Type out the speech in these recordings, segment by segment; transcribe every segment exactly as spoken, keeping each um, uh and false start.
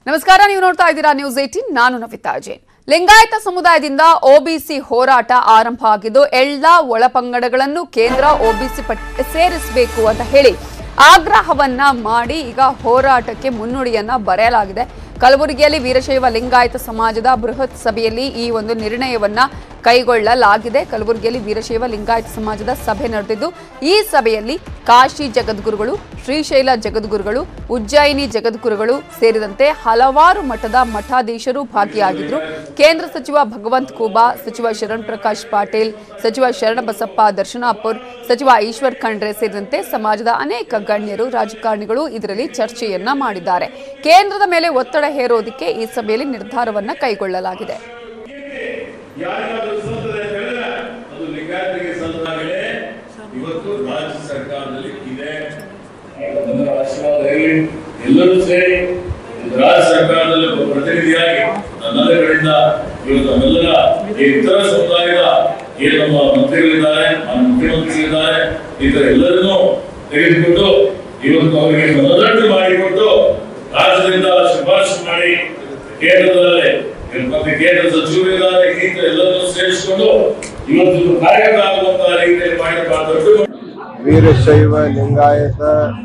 ನಮಸ್ಕಾರ, ನೀವು ನೋಡ್ತಾ ಇದ್ದೀರಾ ನ್ಯೂಸ್ ಏಟೀನ್. ನಾನು ನವಿತಾ ಜೈನ್. ಲಿಂಗಾಯತ ಸಮುದಾಯದಿಂದ ಒಬಿಸಿ ಹೋರಾಟ ಆರಂಭ ಆಗಿದ್ದು, ಎಲ್ಲ ಒಳಪಂಗಡಗಳನ್ನು ಕೇಂದ್ರ ಒಬಿಸಿ ಪಟ್ಟಿ ಸೇರಿಸಬೇಕು ಅಂತ ಹೇಳಿ ಆಗ್ರಹವನ್ನ ಮಾಡಿ ಈಗ ಹೋರಾಟಕ್ಕೆ ಮುನ್ನುಡಿಯನ್ನ ಬರೆಯಲಾಗಿದೆ. ಕಲಬುರಗಿಯಲ್ಲಿ ವೀರಶೈವ ಲಿಂಗಾಯತ ಸಮಾಜದ ಬೃಹತ್ ಸಭೆಯಲ್ಲಿ ಈ ಒಂದು ನಿರ್ಣಯವನ್ನ ಕೈಗೊಳ್ಳಲಾಗಿದೆ. ಕಲಬುರಗಿಯಲ್ಲಿ ವೀರಶೈವ ಲಿಂಗಾಯತ ಸಮಾಜದ ಸಭೆ ನಡೆದಿದ್ದು, ಈ ಸಭೆಯಲ್ಲಿ ಕಾಶಿ ಜಗದ್ಗುರುಗಳು, ಶ್ರೀಶೈಲ ಜಗದ್ಗುರುಗಳು, ಉಜ್ಜಯಿನಿ ಜಗದ್ಗುರುಗಳು ಸೇರಿದಂತೆ ಹಲವಾರು ಮಠದ ಮಠಾಧೀಶರು ಭಾಗಿಯಾಗಿದ್ದರು. ಕೇಂದ್ರ ಸಚಿವ ಭಗವಂತ್ ಖೂಬಾ, ಸಚಿವ ಶರಣ್ ಪ್ರಕಾಶ್ ಪಾಟೀಲ್, ಸಚಿವ ಶರಣಬಸಪ್ಪ ದರ್ಶನಾಪುರ್, ಸಚಿವ ಈಶ್ವರ್ ಖಂಡ್ರೆ ಸೇರಿದಂತೆ ಸಮಾಜದ ಅನೇಕ ಗಣ್ಯರು, ರಾಜಕಾರಣಿಗಳು ಇದರಲ್ಲಿ ಚರ್ಚೆಯನ್ನ ಮಾಡಿದ್ದಾರೆ. ಕೇಂದ್ರದ ಮೇಲೆ ಒತ್ತಡ ಹೇರೋದಕ್ಕೆ ಈ ಸಭೆಯಲ್ಲಿ ನಿರ್ಧಾರವನ್ನ ಕೈಗೊಳ್ಳಲಾಗಿದೆ. ಎಲ್ಲರೂ ಸೇರಿ ರಾಜ್ಯ ಸರ್ಕಾರದಲ್ಲಿ ಒಬ್ಬ ಪ್ರತಿನಿಧಿಯಾಗಿ ನನ್ನೆಲ್ಲ ಕಡೆಯಿಂದ ಇವತ್ತು ನಮ್ಮೆಲ್ಲರ ಈ ಇತರ ಸಮುದಾಯದ ಏನು ನಮ್ಮ ಮಂತ್ರಿಗಳಿದ್ದಾರೆ, ನಮ್ಮ ಮುಖ್ಯಮಂತ್ರಿಗಳಿದ್ದಾರೆ, ಇತರ ಎಲ್ಲರನ್ನೂ ತೆಗೆದುಕೊಂಡು ಇವತ್ತು ಅವರಿಗೆ ಮನದಟ್ಟು ಮಾಡಿಕೊಟ್ಟು ರಾಜ್ಯದಿಂದ ಶಿಫಾರಸು ಮಾಡಿ ಕೇಂದ್ರದಲ್ಲಿ ಮತ್ತೆ ಕೇಂದ್ರ ಸಚಿವರಿದ್ದಾರೆ, ಎಲ್ಲರನ್ನೂ ಸೇರಿಸಿಕೊಂಡು ಇವತ್ತು ಕಾರ್ಯಕ್ರಮ ಆಗುವಂತಹ ರೀತಿಯಲ್ಲಿ ಮಾಡಿರಬಾರ್ದು. ವೀರಶೈವ ಲಿಂಗಾಯತ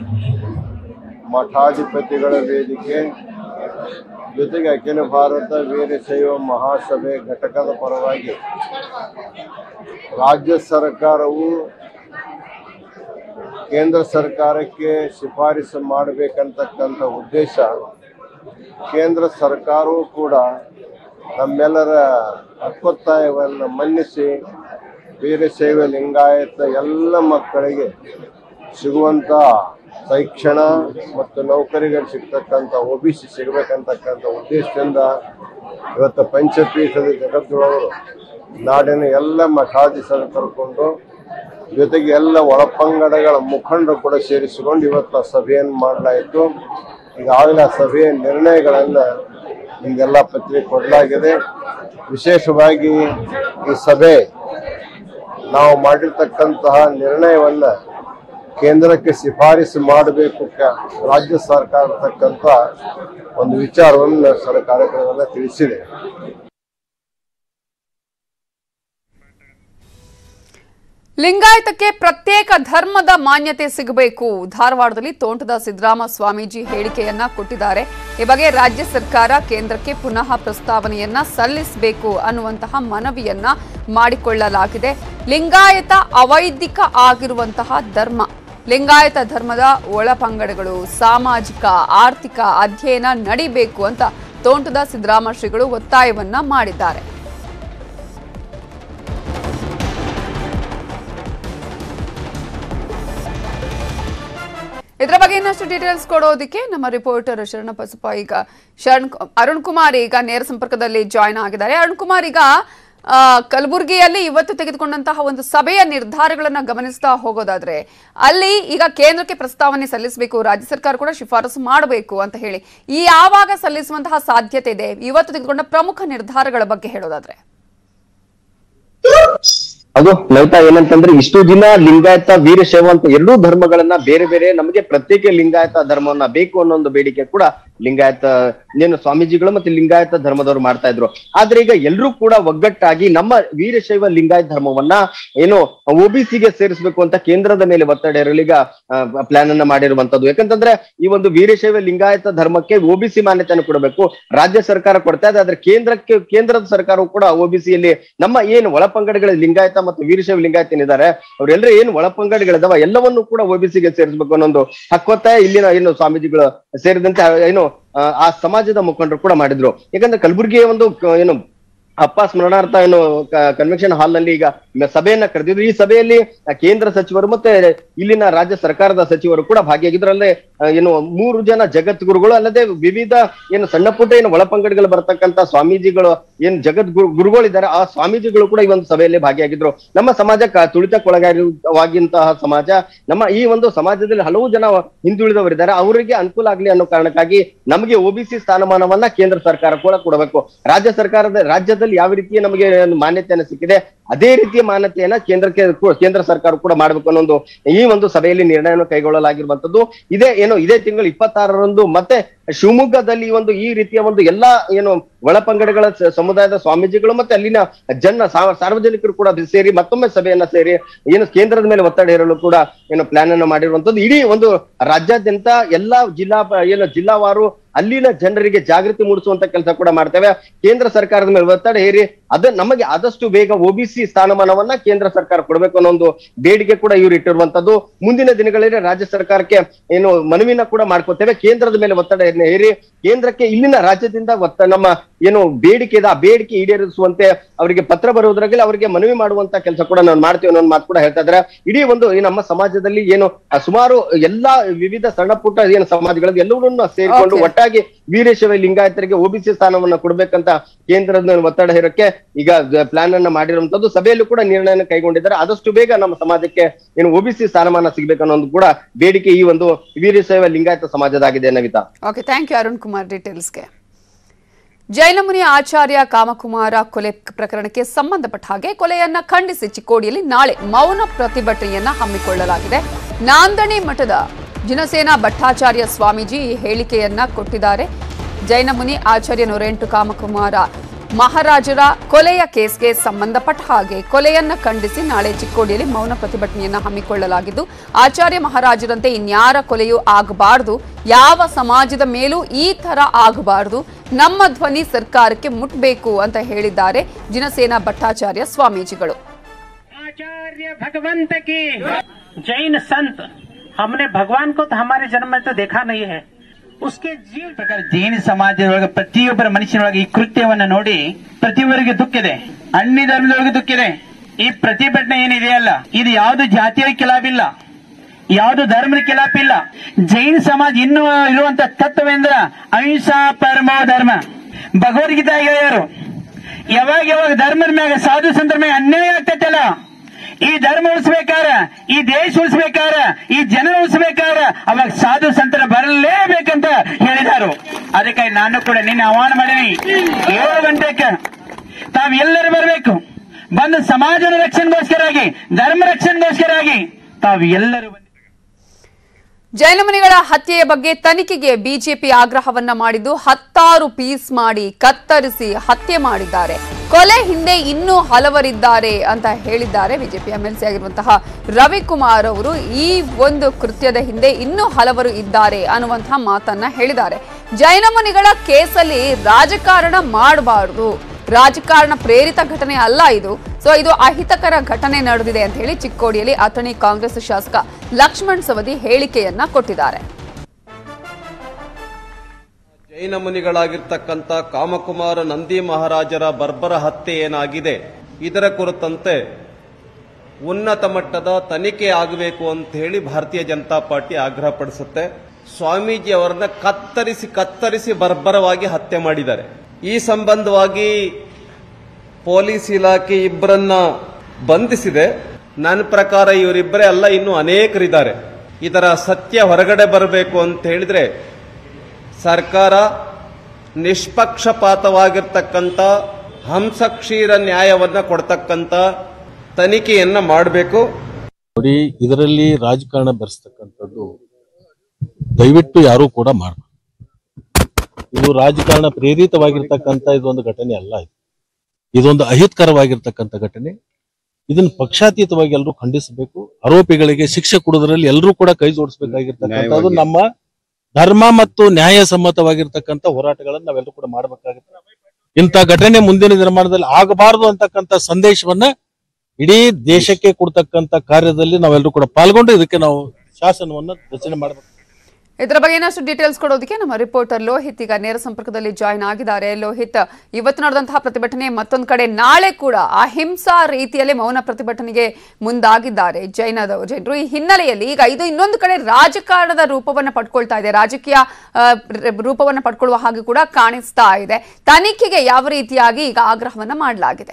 ಮಠಾಧಿಪತಿಗಳ ವೇದಿಕೆ ಜೊತೆಗೆ ಅಖಿಲ ಭಾರತ ವೀರಶೈವ ಮಹಾಸಭೆ ಘಟಕದ ಪರವಾಗಿ ರಾಜ್ಯ ಸರ್ಕಾರವು ಕೇಂದ್ರ ಸರ್ಕಾರಕ್ಕೆ ಶಿಫಾರಸು ಮಾಡಬೇಕಂತಕ್ಕಂಥ ಉದ್ದೇಶ, ಕೇಂದ್ರ ಸರ್ಕಾರವೂ ಕೂಡ ನಮ್ಮೆಲ್ಲರ ಹಕ್ಕೊತ್ತಾಯವನ್ನು ಮನ್ನಿಸಿ ವೀರಶೈವ ಲಿಂಗಾಯತ ಎಲ್ಲ ಮಕ್ಕಳಿಗೆ ಸಿಗುವಂಥ ಶಿಕ್ಷಣ ಮತ್ತು ನೌಕರಿಗೆ ಸಿಗ್ತಕ್ಕಂಥ ಒ ಬಿ ಸಿ ಸಿಗಬೇಕಂತಕ್ಕಂಥ ಉದ್ದೇಶದಿಂದ ಇವತ್ತು ಪಂಚಪೀಠದ ಜಗದ್ಗುರುವರು ನಾಡಿನ ಎಲ್ಲ ಮಠಾಧೀಶರು ಕರ್ಕೊಂಡು ಜೊತೆಗೆ ಎಲ್ಲ ಒಳಪಂಗಡಗಳ ಮುಖಂಡರು ಕೂಡ ಸೇರಿಸಿಕೊಂಡು ಇವತ್ತು ಸಭೆಯನ್ನು ಮಾಡಲಾಯಿತು. ಈಗಾಗಲೇ ಆ ಸಭೆಯ ನಿರ್ಣಯಗಳನ್ನು ನಿಮಗೆಲ್ಲ ಪತ್ರಿಕೆ ಕೊಡಲಾಗಿದೆ. ವಿಶೇಷವಾಗಿ ಈ ಸಭೆ ನಾವು ಮಾಡಿರ್ತಕ್ಕಂತಹ ನಿರ್ಣಯವನ್ನು ಕೇಂದ್ರಕ್ಕೆ ಶಿಫಾರಸು ಮಾಡಬೇಕು ರಾಜ್ಯ ಸರ್ಕಾರ ಅಂತಕ್ಕಂಥ ಒಂದು ವಿಚಾರವನ್ನು ಸರ್ಕಾರಗಳೆಲ್ಲ ತಿಳಿಸಿದೆ. ಲಿಂಗಾಯತಕ್ಕೆ ಪ್ರತ್ಯೇಕ ಧರ್ಮದ ಮಾನ್ಯತೆ ಸಿಗಬೇಕು. ಧಾರವಾಡದಲ್ಲಿ ತೋಂಟದ ಸಿದ್ದರಾಮ ಸ್ವಾಮೀಜಿ ಹೇಳಿಕೆಯನ್ನ ಕೊಟ್ಟಿದ್ದಾರೆ. ಈ ಬಗ್ಗೆ ರಾಜ್ಯ ಸರ್ಕಾರ ಕೇಂದ್ರಕ್ಕೆ ಪುನಃ ಪ್ರಸ್ತಾವನೆಯನ್ನ ಸಲ್ಲಿಸಬೇಕು ಅನ್ನುವಂತಹ ಮನವಿಯನ್ನ ಮಾಡಿಕೊಳ್ಳಲಾಗಿದೆ. ಲಿಂಗಾಯತ ಅವೈದಿಕ ಆಗಿರುವಂತಹ ಧರ್ಮ. ಲಿಂಗಾಯತ ಧರ್ಮದ ಒಳಪಂಗಡಗಳು ಸಾಮಾಜಿಕ ಆರ್ಥಿಕ ಅಧ್ಯಯನ ನಡೀಬೇಕು ಅಂತ ತೋಂಟದ ಸಿದ್ದರಾಮ ಶ್ರೀಗಳು ಒತ್ತಾಯವನ್ನ ಮಾಡಿದ್ದಾರೆ. ಇದರ ಬಗ್ಗೆ ಇನ್ನಷ್ಟು ಡೀಟೇಲ್ಸ್ ಕೊಡೋದಕ್ಕೆ ನಮ್ಮ ರಿಪೋರ್ಟರ್ ಶರಣಬಸಪ್ಪ ಈಗ ಶರಣ್ ಅರುಣ್ ಕುಮಾರ್ ಈಗ ನೇರ ಸಂಪರ್ಕದಲ್ಲಿ ಜಾಯ್ನ್ ಆಗಿದ್ದಾರೆ. ಅರುಣ್ ಕುಮಾರ್, ಈಗ ಕಲಬುರಗಿಯಲ್ಲಿ ಇವತ್ತು ತೆಗೆದುಕೊಂಡಂತಹ ಒಂದು ಸಭೆಯ ನಿರ್ಧಾರಗಳನ್ನ ಗಮನಿಸ್ತಾ ಹೋಗೋದಾದ್ರೆ, ಅಲ್ಲಿ ಈಗ ಕೇಂದ್ರಕ್ಕೆ ಪ್ರಸ್ತಾವನೆ ಸಲ್ಲಿಸಬೇಕು, ರಾಜ್ಯ ಸರ್ಕಾರ ಕೂಡ ಶಿಫಾರಸು ಮಾಡಬೇಕು ಅಂತ ಹೇಳಿ ಈ ಯಾವಾಗ ಸಲ್ಲಿಸುವಂತಹ ಸಾಧ್ಯತೆ ಇದೆ? ಇವತ್ತು ತೆಗೆದುಕೊಂಡ ಪ್ರಮುಖ ನಿರ್ಧಾರಗಳ ಬಗ್ಗೆ ಹೇಳೋದಾದ್ರೆ ಅದು ನೈತಾ ಏನಂತಂದ್ರೆ, ಇಷ್ಟು ದಿನ ಲಿಂಗಾಯತ ವೀರಶೈವ ಅಂತ ಎರಡೂ ಧರ್ಮಗಳನ್ನ ಬೇರೆ ಬೇರೆ ನಮಗೆ ಪ್ರತ್ಯೇಕ ಲಿಂಗಾಯತ ಧರ್ಮವನ್ನ ಬೇಕು ಅನ್ನೋ ಒಂದು ಬೇಡಿಕೆ ಕೂಡ ಲಿಂಗಾಯತ ಏನು ಸ್ವಾಮೀಜಿಗಳು ಮತ್ತೆ ಲಿಂಗಾಯತ ಧರ್ಮದವರು ಮಾಡ್ತಾ ಇದ್ರು. ಆದ್ರೆ ಈಗ ಎಲ್ಲರೂ ಕೂಡ ಒಗ್ಗಟ್ಟಾಗಿ ನಮ್ಮ ವೀರಶೈವ ಲಿಂಗಾಯತ ಧರ್ಮವನ್ನ ಏನು ಒಬಿಸಿಗೆ ಸೇರಿಸಬೇಕು ಅಂತ ಕೇಂದ್ರದ ಮೇಲೆ ಒತ್ತಡ ಇರಲು ಈಗ ಪ್ಲಾನ್ ಅನ್ನ ಮಾಡಿರುವಂತದ್ದು. ಯಾಕಂತಂದ್ರೆ ಈ ಒಂದು ವೀರಶೈವ ಲಿಂಗಾಯತ ಧರ್ಮಕ್ಕೆ ಒಬಿಸಿ ಮಾನ್ಯತೆಯನ್ನು ಕೊಡಬೇಕು, ರಾಜ್ಯ ಸರ್ಕಾರ ಕೊಡ್ತಾ ಇದೆ. ಆದ್ರೆ ಕೇಂದ್ರಕ್ಕೆ ಕೇಂದ್ರದ ಸರ್ಕಾರವು ಕೂಡ ಒಬಿಸಿಯಲ್ಲಿ ನಮ್ಮ ಏನು ಒಳಪಂಗಡಗಳ ಲಿಂಗಾಯತ ಮತ್ತು ವೀರಶೈವ ಲಿಂಗಾಯತ ಏನಿದ್ದಾರೆ ಅವರೆಲ್ಲರೂ ಏನು ಒಳಪಂಗಡಗಳಿದಾವ ಎಲ್ಲವನ್ನೂ ಕೂಡ ಒಬಿಸಿಗೆ ಸೇರಿಸಬೇಕು ಅನ್ನೊಂದು ಹಕ್ಕೊತ್ತಾಯ ಇಲ್ಲಿನ ಏನು ಸ್ವಾಮೀಜಿಗಳು ಸೇರಿದಂತೆ ಏನು ಆ ಸಮಾಜದ ಮುಖಂಡರು ಕೂಡ ಮಾಡಿದ್ರು. ಯಾಕಂದ್ರೆ ಕಲಬುರಗಿಯ ಒಂದು ಏನು ಅಪ್ಪ ಸ್ಮರಣಾರ್ಥ ಏನು ಕನ್ವೆನ್ಷನ್ ಹಾಲ್ ನಲ್ಲಿ ಈಗ ಸಭೆಯನ್ನ ಕರೆದಿದ್ರು. ಈ ಸಭೆಯಲ್ಲಿ ಕೇಂದ್ರ ಸಚಿವರು ಮತ್ತೆ ಇಲ್ಲಿನ ರಾಜ್ಯ ಸರ್ಕಾರದ ಸಚಿವರು ಕೂಡ ಭಾಗಿಯಾಗಿದ್ರು. ಅಲ್ಲದೆ ಏನು ಮೂರು ಜನ ಜಗದ್ಗುರುಗಳು ಅಲ್ಲದೆ ವಿವಿಧ ಏನು ಸಣ್ಣ ಪುಟ್ಟ ಏನು ಒಳಪಂಗಡಗಳು ಬರ್ತಕ್ಕಂತ ಸ್ವಾಮೀಜಿಗಳು ಏನ್ ಜಗದ್ಗುರು ಗುರುಗಳಿದ್ದಾರೆ ಆ ಸ್ವಾಮೀಜಿಗಳು ಕೂಡ ಈ ಒಂದು ಸಭೆಯಲ್ಲಿ ಭಾಗಿಯಾಗಿದ್ರು. ನಮ್ಮ ಸಮಾಜ ತುಳಿತಕ್ಕೊಳಗಾಗಿರುವಂತಹ ಸಮಾಜ, ನಮ್ಮ ಈ ಒಂದು ಸಮಾಜದಲ್ಲಿ ಹಲವು ಜನ ಹಿಂದುಳಿದವರಿದ್ದಾರೆ, ಅವರಿಗೆ ಅನುಕೂಲ ಆಗ್ಲಿ ಅನ್ನೋ ಕಾರಣಕ್ಕಾಗಿ ನಮಗೆ ಒಬಿಸಿ ಸ್ಥಾನಮಾನವನ್ನ ಕೇಂದ್ರ ಸರ್ಕಾರ ಕೂಡ ಕೊಡಬೇಕು. ರಾಜ್ಯ ಸರ್ಕಾರದ ರಾಜ್ಯದಲ್ಲಿ ಯಾವ ರೀತಿಯ ನಮಗೆ ಮಾನ್ಯತೆಯನ್ನು ಸಿಕ್ಕಿದೆ ಅದೇ ರೀತಿಯ ಮಾನ್ಯತೆಯನ್ನ ಕೇಂದ್ರಕ್ಕೆ ಕೇಂದ್ರ ಸರ್ಕಾರ ಕೂಡ ಮಾಡಬೇಕು ಅನ್ನೋ ಒಂದು ಈ ಒಂದು ಸಭೆಯಲ್ಲಿ ನಿರ್ಣಯವನ್ನು ಕೈಗೊಳ್ಳಲಾಗಿರುವಂತದ್ದು. ಇದೇ ಏನು ಇದೇ ತಿಂಗಳು ಇಪ್ಪತ್ತಾರರಂದು ಮತ್ತೆ ಶಿವಮೊಗ್ಗದಲ್ಲಿ ಒಂದು ಈ ರೀತಿಯ ಒಂದು ಎಲ್ಲಾ ಏನು ಒಳಪಂಗಡಗಳ ಸಮುದಾಯದ ಸ್ವಾಮೀಜಿಗಳು ಮತ್ತೆ ಅಲ್ಲಿನ ಜನ ಸಾರ್ವಜನಿಕರು ಕೂಡ ಸೇರಿ ಮತ್ತೊಮ್ಮೆ ಸಭೆಯನ್ನ ಸೇರಿ ಏನು ಕೇಂದ್ರದ ಮೇಲೆ ಒತ್ತಡ ಹೇರಲು ಕೂಡ ಏನು ಪ್ಲಾನ್ ಅನ್ನು ಮಾಡಿರುವಂತದ್ದು. ಇಡೀ ಒಂದು ರಾಜ್ಯಾದ್ಯಂತ ಎಲ್ಲಾ ಜಿಲ್ಲಾ ಏನು ಜಿಲ್ಲಾವಾರು ಅಲ್ಲಿನ ಜನರಿಗೆ ಜಾಗೃತಿ ಮೂಡಿಸುವಂತ ಕೆಲಸ ಕೂಡ ಮಾಡ್ತೇವೆ. ಕೇಂದ್ರ ಸರ್ಕಾರದ ಮೇಲೆ ಒತ್ತಡ ಹೇರಿ ಅದ ನಮಗೆ ಆದಷ್ಟು ಬೇಗ ಒಬಿಸಿ ಸ್ಥಾನಮಾನವನ್ನ ಕೇಂದ್ರ ಸರ್ಕಾರ ಕೊಡಬೇಕು ಅನ್ನೋ ಒಂದು ಬೇಡಿಕೆ ಕೂಡ ಇವರು ಇಟ್ಟಿರುವಂತದ್ದು. ಮುಂದಿನ ದಿನಗಳಲ್ಲಿ ರಾಜ್ಯ ಸರ್ಕಾರಕ್ಕೆ ಏನು ಮನವಿನ ಕೂಡ ಮಾಡ್ಕೊತೇವೆ. ಕೇಂದ್ರದ ಮೇಲೆ ಒತ್ತಡ ಹೇರಿ ಕೇಂದ್ರಕ್ಕೆ ಇಲ್ಲಿನ ರಾಜ್ಯದಿಂದ ಒತ್ತ ನಮ್ಮ ಏನು ಬೇಡಿಕೆ ಇದೆ ಆ ಬೇಡಿಕೆ ಈಡೇರಿಸುವಂತೆ ಅವರಿಗೆ ಪತ್ರ ಬರುವುದರಲ್ಲಿ ಅವರಿಗೆ ಮನವಿ ಮಾಡುವಂತ ಕೆಲಸ ಕೂಡ ನಾವು ಮಾಡ್ತೀವಿ ಅನ್ನೋ ಮಾತು ಕೂಡ ಹೇಳ್ತಾ ಇದ್ದಾರೆ. ಇಡೀ ಒಂದು ಈ ನಮ್ಮ ಸಮಾಜದಲ್ಲಿ ಏನು ಸುಮಾರು ಎಲ್ಲಾ ವಿವಿಧ ಸಣ್ಣ ಪುಟ್ಟ ಏನು ಸಮಾಜಗಳು ಎಲ್ಲವನ್ನೂ ಸೇರಿಕೊಂಡು ಒಟ್ಟಾಗಿ ವೀರಶೈವ ಲಿಂಗಾಯತರಿಗೆ ಒಬಿಸಿ ಸ್ಥಾನವನ್ನ ಕೊಡ್ಬೇಕಂತ ಕೇಂದ್ರದ ಒತ್ತಡ ಹೇರಕ್ಕೆ ಈಗ ಪ್ಲಾನ್ ಅನ್ನ ಮಾಡಿರುವಂತದ್ದು. ಸಭೆಯಲ್ಲೂ ಕೂಡ ನಿರ್ಣಯ ಕೈಗೊಂಡಿದ್ದಾರೆ. ಆದಷ್ಟು ಬೇಗ ನಮ್ಮ ಸಮಾಜಕ್ಕೆ ಏನು ಒಬಿಸಿ ಸ್ಥಾನಮಾನ ಸಿಗ್ಬೇಕನ್ನೋದು ಕೂಡ ಬೇಡಿಕೆ ಈ ಒಂದು ವೀರಶೈವ ಲಿಂಗಾಯತ ಸಮಾಜದಾಗಿದೆ. Navitha, okay, thank you Arun Kumar ಡೀಟೇಲ್ಸ್ಗೆ. ಜೈನಮುನಿ ಆಚಾರ್ಯ ಕಾಮಕುಮಾರ ಕೊಲೆ ಪ್ರಕರಣಕ್ಕೆ ಸಂಬಂಧಪಟ್ಟ ಹಾಗೆ ಕೊಲೆಯನ್ನ ಖಂಡಿಸಿ ಚಿಕ್ಕೋಡಿಯಲ್ಲಿ ನಾಳೆ ಮೌನ ಪ್ರತಿಭಟನೆಯನ್ನ ಹಮ್ಮಿಕೊಳ್ಳಲಾಗಿದೆ. ನಾಂದಣಿ ಮಠದ ಜಿನಸೇನಾ ಭಟ್ಟಾಚಾರ್ಯ ಸ್ವಾಮೀಜಿ ಈ ಹೇಳಿಕೆಯನ್ನ ಕೊಟ್ಟಿದ್ದಾರೆ. ಜೈನಮುನಿ ಆಚಾರ್ಯ ನೂರೆಂಟು ಕಾಮಕುಮಾರ ಮಹಾರಾಜರ ಕೊಲೆಯ ಕೇಸ್ಗೆ ಸಂಬಂಧಪಟ್ಟ ಹಾಗೆ ಕೊಲೆಯನ್ನ ಖಂಡಿಸಿ ನಾಳೆ ಚಿಕ್ಕೋಡಿಯಲ್ಲಿ ಮೌನ ಪ್ರತಿಭಟನೆಯನ್ನ ಹಮ್ಮಿಕೊಳ್ಳಲಾಗಿದ್ದು, ಆಚಾರ್ಯ ಮಹಾರಾಜರಂತೆ ಇನ್ಯಾರ ಕೊಲೆಯೂ ಆಗಬಾರದು, ಯಾವ ಸಮಾಜದ ಮೇಲೂ ಈ ತರ ಆಗಬಾರದು, ನಮ್ಮ ಧ್ವನಿ ಸರ್ಕಾರಕ್ಕೆ ಮುಟ್ಬೇಕು ಅಂತ ಹೇಳಿದ್ದಾರೆ ಜಿನಸೇನಾ ಭಟ್ಟಾಚಾರ್ಯ ಸ್ವಾಮೀಜಿಗಳು. आचार्य भगवंत की जैन संत हमने भगवान को तो हमारे जन्म में तो देखा नहीं है. उसके जीव प्रकार ಜೈನ ಸಮಾಜದೊಳಗೆ ಪ್ರತಿಯೊಬ್ಬರ ಮನುಷ್ಯನೊಳಗೆ ಈ ಕೃತ್ಯವನ್ನ ನೋಡಿ ಪ್ರತಿಯೊಬ್ಬರಿಗೆ ದುಃಖ ಇದೆ, ಅನ್ಯ ಧರ್ಮದೊಳಗೆ ದುಃಖ ಇದೆ. ಈ ಪ್ರತಿಭಟನೆ ಏನಿದೆಯಲ್ಲ ಇದು ಯಾವುದು ಜಾತಿಯ ಕಿಲಾಪಿಲ್ಲ, ಯಾವುದು ಧರ್ಮದ ಕಿಲಾಪಿಲ್ಲ. ಜೈನ ಸಮಾಜ ಇನ್ನೂ ಇರುವಂತ ತತ್ವವೇಂದ್ರ ಅಹಿಂಸಾ ಪರಮೋ ಧರ್ಮ. ಭಗವದ್ಗೀತಾ ಹೇಳ್ಯಾರು, ಯಾವಾಗ ಯಾವಾಗ ಧರ್ಮದ ಮ್ಯಾಗ ಸಾಧು ಸಂತರ ಮ್ಯಾಗ ಅನ್ಯಾಯ ಆಗ್ತೈತಲ್ಲ, ಈ ಧರ್ಮ ಉಳಿಸ್ಬೇಕಾರ, ಈ ದೇಶ ಉಳಿಸ್ಬೇಕಾರ, ಈ ಜನ ಉಳಿಸ್ಬೇಕಾರ ಅವಾಗ ಸಾಧು ಸಂತರ ಬರಲೇಬೇಕಂತ ಹೇಳಿದಾರು. ಅದಕ್ಕಾಗಿ ನಾನು ಕೂಡ ನಿನ್ನೆ ಆಹ್ವಾನ ಮಾಡೀನಿ, ಏಳು ಗಂಟೆಗೆ ತಾವೆಲ್ಲರೂ ಬರಬೇಕು. ಬಂದು ಸಮಾಜದ ರಕ್ಷಣೆಗೋಸ್ಕರಾಗಿ, ಧರ್ಮ ರಕ್ಷಣೆಗೋಸ್ಕರಾಗಿ ತಾವು ಎಲ್ಲರೂ ಬಂದು. ಜೈನಮುನಿಗಳ ಹತ್ಯೆಯ ಬಗ್ಗೆ ತನಿಖೆಗೆ ಬಿಜೆಪಿ ಆಗ್ರಹವನ್ನ ಮಾಡಿದ್ದು, ಹತ್ತಾರು ಪೀಸ್ ಮಾಡಿ ಕತ್ತರಿಸಿ ಹತ್ಯೆ ಮಾಡಿದ್ದಾರೆ, ಕೊಲೆ ಹಿಂದೆ ಇನ್ನೂ ಹಲವರಿದ್ದಾರೆ ಅಂತ ಹೇಳಿದ್ದಾರೆ. ಬಿಜೆಪಿ ಎಂಎಲ್ಸಿ ಆಗಿರುವಂತಹ ರವಿಕುಮಾರ್ ಅವರು ಈ ಒಂದು ಕೃತ್ಯದ ಹಿಂದೆ ಇನ್ನೂ ಹಲವರು ಇದ್ದಾರೆ ಅನ್ನುವಂತಹ ಮಾತನ್ನ ಹೇಳಿದ್ದಾರೆ. ಜೈನಮುನಿಗಳ ಕೇಸಲ್ಲಿ ರಾಜಕಾರಣ ಮಾಡಬಾರದು, ರಾಜಕಾರಣ ಪ್ರೇರಿತ ಘಟನೆ ಅಲ್ಲ ಇದು, ಸೊ ಇದು ಅಹಿತಕರ ಘಟನೆ ನಡೆದಿದೆ ಅಂತ ಹೇಳಿ ಚಿಕ್ಕೋಡಿಯಲ್ಲಿ ಅಥಣಿ ಕಾಂಗ್ರೆಸ್ ಶಾಸಕ ಲಕ್ಷ್ಮಣ್ ಸವದಿ ಹೇಳಿಕೆಯನ್ನ ಕೊಟ್ಟಿದ್ದಾರೆ. ಜೈನ ಮುನಿಗಳಾಗಿರ್ತಕ್ಕಂಥ ಕಾಮಕುಮಾರ ನಂದಿ ಮಹಾರಾಜರ ಬರ್ಬರ ಹತ್ಯೆ ಏನಾಗಿದೆ ಇದರ ಕುರಿತಂತೆ ಉನ್ನತ ಮಟ್ಟದ ತನಿಖೆ ಆಗಬೇಕು ಅಂತ ಹೇಳಿ ಭಾರತೀಯ ಜನತಾ ಪಾರ್ಟಿ ಆಗ್ರಹ ಪಡಿಸುತ್ತೆ. ಸ್ವಾಮೀಜಿ ಅವರನ್ನ ಕತ್ತರಿಸಿ ಕತ್ತರಿಸಿ ಬರ್ಬರವಾಗಿ ಹತ್ಯೆ ಮಾಡಿದ್ದಾರೆ. ಈ ಸಂಬಂಧವಾಗಿ ಪೊಲೀಸ್ ಇಲಾಖೆ ಇಬ್ಬರನ್ನ ಬಂಧಿಸಿದೆ. ನನ್ನ ಪ್ರಕಾರ ಇವರಿಬ್ಬರೇ ಅಲ್ಲ, ಇನ್ನೂ ಅನೇಕರಿದ್ದಾರೆ. ಇದರ ಸತ್ಯ ಹೊರಗಡೆ ಬರಬೇಕು ಅಂತ ಹೇಳಿದ್ರೆ ಸರ್ಕಾರ ನಿಷ್ಪಕ್ಷಪಾತವಾಗಿರ್ತಕ್ಕಂಥ ಹಂಸಕ್ಷೀರ ನ್ಯಾಯವನ್ನ ಕೊಡ್ತಕ್ಕಂಥ ತನಿಖೆಯನ್ನ ಮಾಡಬೇಕು. ನೋಡಿ, ಇದರಲ್ಲಿ ರಾಜಕಾರಣ ಬೆರೆಸ್ತಕ್ಕಂಥದ್ದು ದಯವಿಟ್ಟು ಯಾರೂ ಕೂಡ ಮಾಡಬಾರ್ದು. ಇದು ರಾಜಕಾರಣ ಪ್ರೇರಿತವಾಗಿರ್ತಕ್ಕಂಥ ಇದೊಂದು ಘಟನೆ ಅಲ್ಲ. ಇದು ಇದೊಂದು ಅಹಿತಕರವಾಗಿರ್ತಕ್ಕಂಥ ಘಟನೆ. ಇದನ್ನು ಪಕ್ಷಾತೀತವಾಗಿ ಎಲ್ಲರೂ ಖಂಡಿಸಬೇಕು. ಆರೋಪಿಗಳಿಗೆ ಶಿಕ್ಷೆ ಕೊಡೋದ್ರಲ್ಲಿ ಎಲ್ಲರೂ ಕೂಡ ಕೈ ಜೋಡಿಸಬೇಕಾಗಿರ್ತಕ್ಕಂಥದ್ದು ನಮ್ಮ ಧರ್ಮ ಮತ್ತು ನ್ಯಾಯಸಮ್ಮತವಾಗಿರ್ತಕ್ಕಂಥ ಹೋರಾಟಗಳನ್ನು ನಾವೆಲ್ಲರೂ ಕೂಡ ಮಾಡಬೇಕಾಗುತ್ತೆ. ಇಂಥ ಘಟನೆ ಮುಂದಿನ ದಿನಮಾನದಲ್ಲಿ ಆಗಬಾರದು ಅಂತಕ್ಕಂಥ ಸಂದೇಶವನ್ನ ಇಡೀ ದೇಶಕ್ಕೆ ಕೊಡ್ತಕ್ಕಂಥ ಕಾರ್ಯದಲ್ಲಿ ನಾವೆಲ್ಲರೂ ಕೂಡ ಪಾಲ್ಗೊಂಡು ಇದಕ್ಕೆ ನಾವು ಶಾಸನವನ್ನು ರಚನೆ ಮಾಡಬೇಕು. ಇದರ ಬಗ್ಗೆ ಇನ್ನಷ್ಟು ಡೀಟೇಲ್ಸ್ ಕೊಡೋದಕ್ಕೆ ನಮ್ಮ ರಿಪೋರ್ಟರ್ ಲೋಹಿತ್ ಈಗ ನೇರ ಸಂಪರ್ಕದಲ್ಲಿ ಜಾಯ್ನ್ ಆಗಿದ್ದಾರೆ. ಲೋಹಿತ್, ಇವತ್ತು ನಡೆದಂತಹ ಪ್ರತಿಭಟನೆ ಮತ್ತೊಂದು ಕಡೆ ನಾಳೆ ಕೂಡ ಅಹಿಂಸಾ ರೀತಿಯಲ್ಲಿ ಮೌನ ಪ್ರತಿಭಟನೆಗೆ ಮುಂದಾಗಿದ್ದಾರೆ ಜೈನದ ಜನರು. ಈ ಹಿನ್ನೆಲೆಯಲ್ಲಿ ಈಗ ಇದು ಇನ್ನೊಂದು ಕಡೆ ರಾಜಕಾರಣದ ರೂಪವನ್ನು ಪಡ್ಕೊಳ್ತಾ ಇದೆ, ರಾಜಕೀಯ ರೂಪವನ್ನು ಪಡ್ಕೊಳ್ಳುವ ಹಾಗೆ ಕೂಡ ಕಾಣಿಸ್ತಾ ಇದೆ. ತನಿಖೆಗೆ ಯಾವ ರೀತಿಯಾಗಿ ಈಗ ಆಗ್ರಹವನ್ನ ಮಾಡಲಾಗಿದೆ?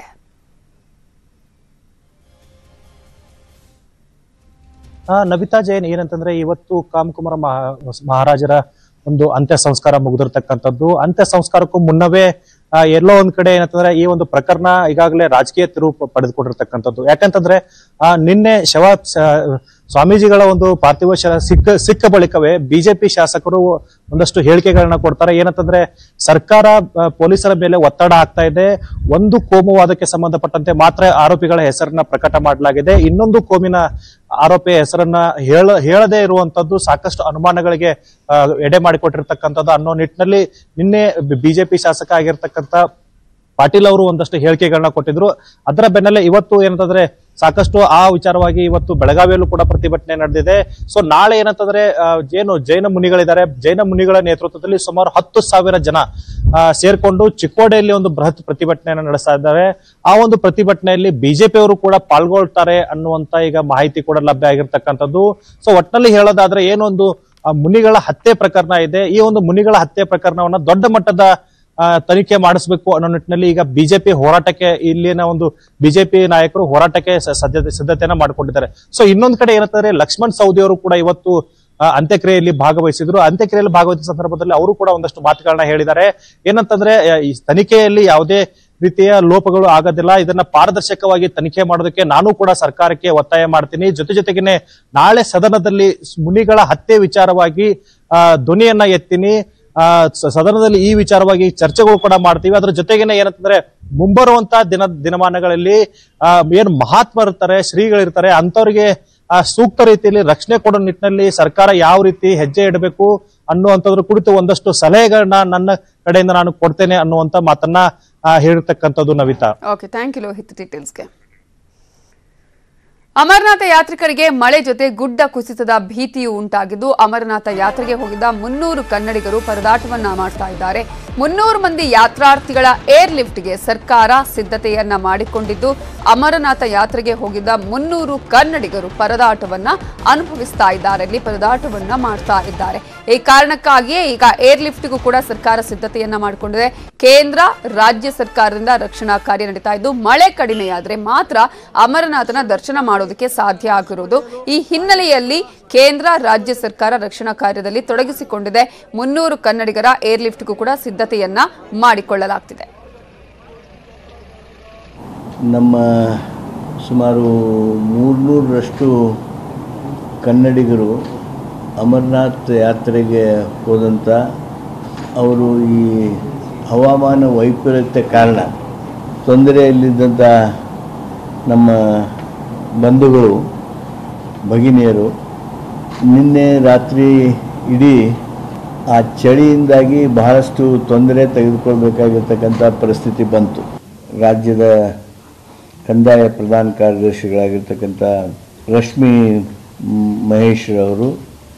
ನವಿತಾ ಜೈನ್, ಏನಂತಂದ್ರೆ ಇವತ್ತು ಕಾಮಕುಮಾರ ಮಹಾರಾಜರ ಒಂದು ಅಂತ್ಯ ಸಂಸ್ಕಾರ ಮುಗಿದಿರ್ತಕ್ಕಂಥದ್ದು. ಅಂತ್ಯ ಸಂಸ್ಕಾರಕ್ಕೂ ಮುನ್ನವೇ ಎಲ್ಲೋ ಒಂದ್ ಕಡೆ ಏನಂತಂದ್ರೆ ಈ ಒಂದು ಪ್ರಕರಣ ಈಗಾಗಲೇ ರಾಜಕೀಯ ತಿರುವು ಪಡೆದುಕೊಂಡಿರ್ತಕ್ಕಂಥದ್ದು. ಯಾಕಂತಂದ್ರೆ ಆ ನಿನ್ನೆ ಶವ ಸ್ವಾಮೀಜಿಗಳ ಒಂದು ಪಾರ್ಥಿವ ಶರೀರ ಸಿಕ್ಕ ಸಿಕ್ಕ ಬಳಿಕವೇ ಬಿಜೆಪಿ ಶಾಸಕರು ಒಂದಷ್ಟು ಹೇಳಿಕೆಗಳನ್ನ ಕೊಡ್ತಾರೆ. ಏನಂತಂದ್ರೆ ಸರ್ಕಾರ ಪೊಲೀಸರ ಮೇಲೆ ಒತ್ತಡ ಆಗ್ತಾ ಇದೆ, ಒಂದು ಕೋಮುವಾದಕ್ಕೆ ಸಂಬಂಧಪಟ್ಟಂತೆ ಮಾತ್ರ ಆರೋಪಿಗಳ ಹೆಸರನ್ನ ಪ್ರಕಟ ಮಾಡಲಾಗಿದೆ, ಇನ್ನೊಂದು ಕೋಮಿನ ಆರೋಪಿಯ ಹೆಸರನ್ನ ಹೇಳ ಹೇಳದೇ ಇರುವಂತದ್ದು ಸಾಕಷ್ಟು ಅನುಮಾನಗಳಿಗೆ ಎಡೆ ಮಾಡಿಕೊಟ್ಟಿರ್ತಕ್ಕಂಥದ್ದು ಅನ್ನೋ ನಿಟ್ಟಿನಲ್ಲಿ ನಿನ್ನೆ ಬಿಜೆಪಿ ಶಾಸಕ ಆಗಿರ್ತಕ್ಕಂಥ ಪಾಟೀಲ್ ಅವರು ಒಂದಷ್ಟು ಹೇಳಿಕೆಗಳನ್ನ ಕೊಟ್ಟಿದ್ರು. ಅದರ ಬೆನ್ನಲ್ಲೇ ಇವತ್ತು ಏನಂತಂದ್ರೆ ಸಾಕಷ್ಟು ಆ ವಿಚಾರವಾಗಿ ಇವತ್ತು ಬೆಳಗಾವಿಯಲ್ಲೂ ಕೂಡ ಪ್ರತಿಭಟನೆ ನಡೆದಿದೆ. ಸೊ ನಾಳೆ ಏನಂತಂದ್ರೆ ಏನು ಜೈನ ಮುನಿಗಳಿದ್ದಾರೆ, ಜೈನ ಮುನಿಗಳ ನೇತೃತ್ವದಲ್ಲಿ ಸುಮಾರು ಹತ್ತು ಸಾವಿರ ಜನ ಸೇರ್ಕೊಂಡು ಚಿಕ್ಕೋಡಿಯಲ್ಲಿ ಒಂದು ಬೃಹತ್ ಪ್ರತಿಭಟನೆಯನ್ನು ನಡೆಸ್ತಾ ಇದ್ದಾರೆ. ಆ ಒಂದು ಪ್ರತಿಭಟನೆಯಲ್ಲಿ ಬಿಜೆಪಿ ಅವರು ಕೂಡ ಪಾಲ್ಗೊಳ್ತಾರೆ ಅನ್ನುವಂತ ಈಗ ಮಾಹಿತಿ ಕೂಡ ಲಭ್ಯ ಆಗಿರ್ತಕ್ಕಂಥದ್ದು. ಸೊ ಒಟ್ಟಿನಲ್ಲಿ ಹೇಳೋದಾದ್ರೆ ಏನೊಂದು ಮುನಿಗಳ ಹತ್ಯೆ ಪ್ರಕರಣ ಇದೆ, ಈ ಒಂದು ಮುನಿಗಳ ಹತ್ಯೆ ಪ್ರಕರಣವನ್ನ ದೊಡ್ಡ ಮಟ್ಟದ ತನಿಖೆ ಮಾಡಿಸಬೇಕು ಅನ್ನೋ ನಿಟ್ಟಿನಲ್ಲಿ ಈಗ ಬಿಜೆಪಿ ಹೋರಾಟಕ್ಕೆ ಇಲ್ಲಿನ ಒಂದು ಬಿಜೆಪಿ ನಾಯಕರು ಹೋರಾಟಕ್ಕೆ ಸದ್ಯತೆ ಸಿದ್ಧತೆಯನ್ನ ಮಾಡಿಕೊಂಡಿದ್ದಾರೆ. ಸೊ ಇನ್ನೊಂದ್ ಕಡೆ ಏನಂತಂದ್ರೆ ಲಕ್ಷ್ಮಣ್ ಸವದಿ ಅವರು ಕೂಡ ಇವತ್ತು ಅಂತ್ಯಕ್ರಿಯೆಯಲ್ಲಿ ಭಾಗವಹಿಸಿದ್ರು. ಅಂತ್ಯಕ್ರಿಯೆಯಲ್ಲಿ ಭಾಗವಹಿಸಿದ ಸಂದರ್ಭದಲ್ಲಿ ಅವರು ಕೂಡ ಒಂದಷ್ಟು ಮಾತುಗಳನ್ನ ಹೇಳಿದ್ದಾರೆ. ಏನಂತಂದ್ರೆ ಈ ತನಿಖೆಯಲ್ಲಿ ಯಾವುದೇ ರೀತಿಯ ಲೋಪಗಳು ಆಗೋದಿಲ್ಲ, ಇದನ್ನ ಪಾರದರ್ಶಕವಾಗಿ ತನಿಖೆ ಮಾಡೋದಕ್ಕೆ ನಾನು ಕೂಡ ಸರ್ಕಾರಕ್ಕೆ ಒತ್ತಾಯ ಮಾಡ್ತೀನಿ. ಜೊತೆ ಜೊತೆಗೇನೆ ನಾಳೆ ಸದನದಲ್ಲಿ ಮುನಿಗಳ ಹತ್ಯೆ ವಿಚಾರವಾಗಿ ಆ ಧ್ವನಿಯನ್ನ ಎತ್ತೀನಿ, ಆ ಸದನದಲ್ಲಿ ಈ ವಿಚಾರವಾಗಿ ಚರ್ಚೆಗಳು ಕೂಡ ಮಾಡ್ತೀವಿ. ಅದ್ರ ಜೊತೆಗೇನೆ ಏನಂತಂದ್ರೆ ಮುಂಬರುವಂತ ದಿನ ದಿನಮಾನಗಳಲ್ಲಿ ಆ ಏನ್ ಮಹಾತ್ಮರಿರ್ತಾರೆ, ಶ್ರೀಗಳಿರ್ತಾರೆ, ಅಂತವ್ರಿಗೆ ಆ ಸೂಕ್ತ ರೀತಿಯಲ್ಲಿ ರಕ್ಷಣೆ ಕೊಡೋ ನಿಟ್ಟಿನಲ್ಲಿ ಸರ್ಕಾರ ಯಾವ ರೀತಿ ಹೆಜ್ಜೆ ಇಡಬೇಕು ಅನ್ನುವಂಥದ್ರ ಕುರಿತು ಒಂದಷ್ಟು ಸಲಹೆಗಳನ್ನ ನನ್ನ ಕಡೆಯಿಂದ ನಾನು ಕೊಡ್ತೇನೆ ಅನ್ನುವಂತ ಮಾತನ್ನ ಹೇಳಿರ್ತಕ್ಕಂಥದ್ದು Navitha. Okay, thank you Lohith ಡೀಟೇಲ್ಸ್ಗೆ. ಅಮರನಾಥ ಯಾತ್ರಿಕರಿಗೆ ಮಳೆ ಜೊತೆ ಗುಡ್ಡ ಕುಸಿತದ ಭೀತಿಯೂ ಉಂಟಾಗಿದ್ದು ಅಮರನಾಥ ಯಾತ್ರೆಗೆ ಹೋಗಿದ್ದ ಮುನ್ನೂರು ಕನ್ನಡಿಗರು ಪರದಾಟವನ್ನ ಮಾಡ್ತಾ ಇದ್ದಾರೆ. ಮುನ್ನೂರು ಮಂದಿ ಯಾತ್ರಾರ್ಥಿಗಳ ಏರ್ ಲಿಫ್ಟ್ಗೆ ಸರ್ಕಾರ ಸಿದ್ಧತೆಯನ್ನ ಮಾಡಿಕೊಂಡಿದ್ದು ಅಮರನಾಥ ಯಾತ್ರೆಗೆ ಹೋಗಿದ್ದ ಮುನ್ನೂರು ಕನ್ನಡಿಗರು ಪರದಾಟವನ್ನ ಅನುಭವಿಸ್ತಾ ಇದ್ದಾರೆ, ಇಲ್ಲಿ ಪರದಾಟವನ್ನ ಮಾಡ್ತಾ ಇದ್ದಾರೆ. ಈ ಕಾರಣಕ್ಕಾಗಿಯೇ ಈಗ ಏರ್ ಲಿಫ್ಟ್ಗೂ ಕೂಡ ಸರ್ಕಾರ ಸಿದ್ಧತೆಯನ್ನ ಮಾಡಿಕೊಂಡಿದೆ. ಕೇಂದ್ರ ರಾಜ್ಯ ಸರ್ಕಾರದಿಂದ ರಕ್ಷಣಾ ಕಾರ್ಯ ನಡೀತಾ ಇದ್ದು ಮಳೆ ಕಡಿಮೆಯಾದ್ರೆ ಮಾತ್ರ ಅಮರನಾಥನ ದರ್ಶನ ಮಾಡೋದಕ್ಕೆ ಸಾಧ್ಯ ಆಗಿರುವುದು. ಈ ಹಿನ್ನೆಲೆಯಲ್ಲಿ ಕೇಂದ್ರ ರಾಜ್ಯ ಸರ್ಕಾರ ರಕ್ಷಣಾ ಕಾರ್ಯದಲ್ಲಿ ತೊಡಗಿಸಿಕೊಂಡಿದೆ. ಮುನ್ನೂರು ಕನ್ನಡಿಗರ ಏರ್ ಲಿಫ್ಟ್ಗೂ ಕೂಡ ಸಿದ್ಧತೆಯನ್ನ ಮಾಡಿಕೊಳ್ಳಲಾಗ್ತಿದೆ. ನಮ್ಮ ಸುಮಾರು ಮೂರ್ನೂರರಷ್ಟು ಕನ್ನಡಿಗರು ಅಮರನಾಥ್ ಯಾತ್ರೆಗೆ ಹೋದಂಥ ಅವರು ಈ ಹವಾಮಾನ ವೈಪರೀತ್ಯ ಕಾರಣ ತೊಂದರೆಯಲ್ಲಿದ್ದಂಥ ನಮ್ಮ ಬಂಧುಗಳು ಭಗಿನಿಯರು ನಿನ್ನೆ ರಾತ್ರಿ ಇಡೀ ಆ ಚಳಿಯಿಂದಾಗಿ ಬಹಳಷ್ಟು ತೊಂದರೆ ತೆಗೆದುಕೊಳ್ಬೇಕಾಗಿರ್ತಕ್ಕಂಥ ಪರಿಸ್ಥಿತಿ ಬಂತು. ರಾಜ್ಯದ ಕಂದಾಯ ಪ್ರಧಾನ ಕಾರ್ಯದರ್ಶಿಗಳಾಗಿರ್ತಕ್ಕಂಥ ರಶ್ಮಿ ಮಹೇಶ್ ಅವರು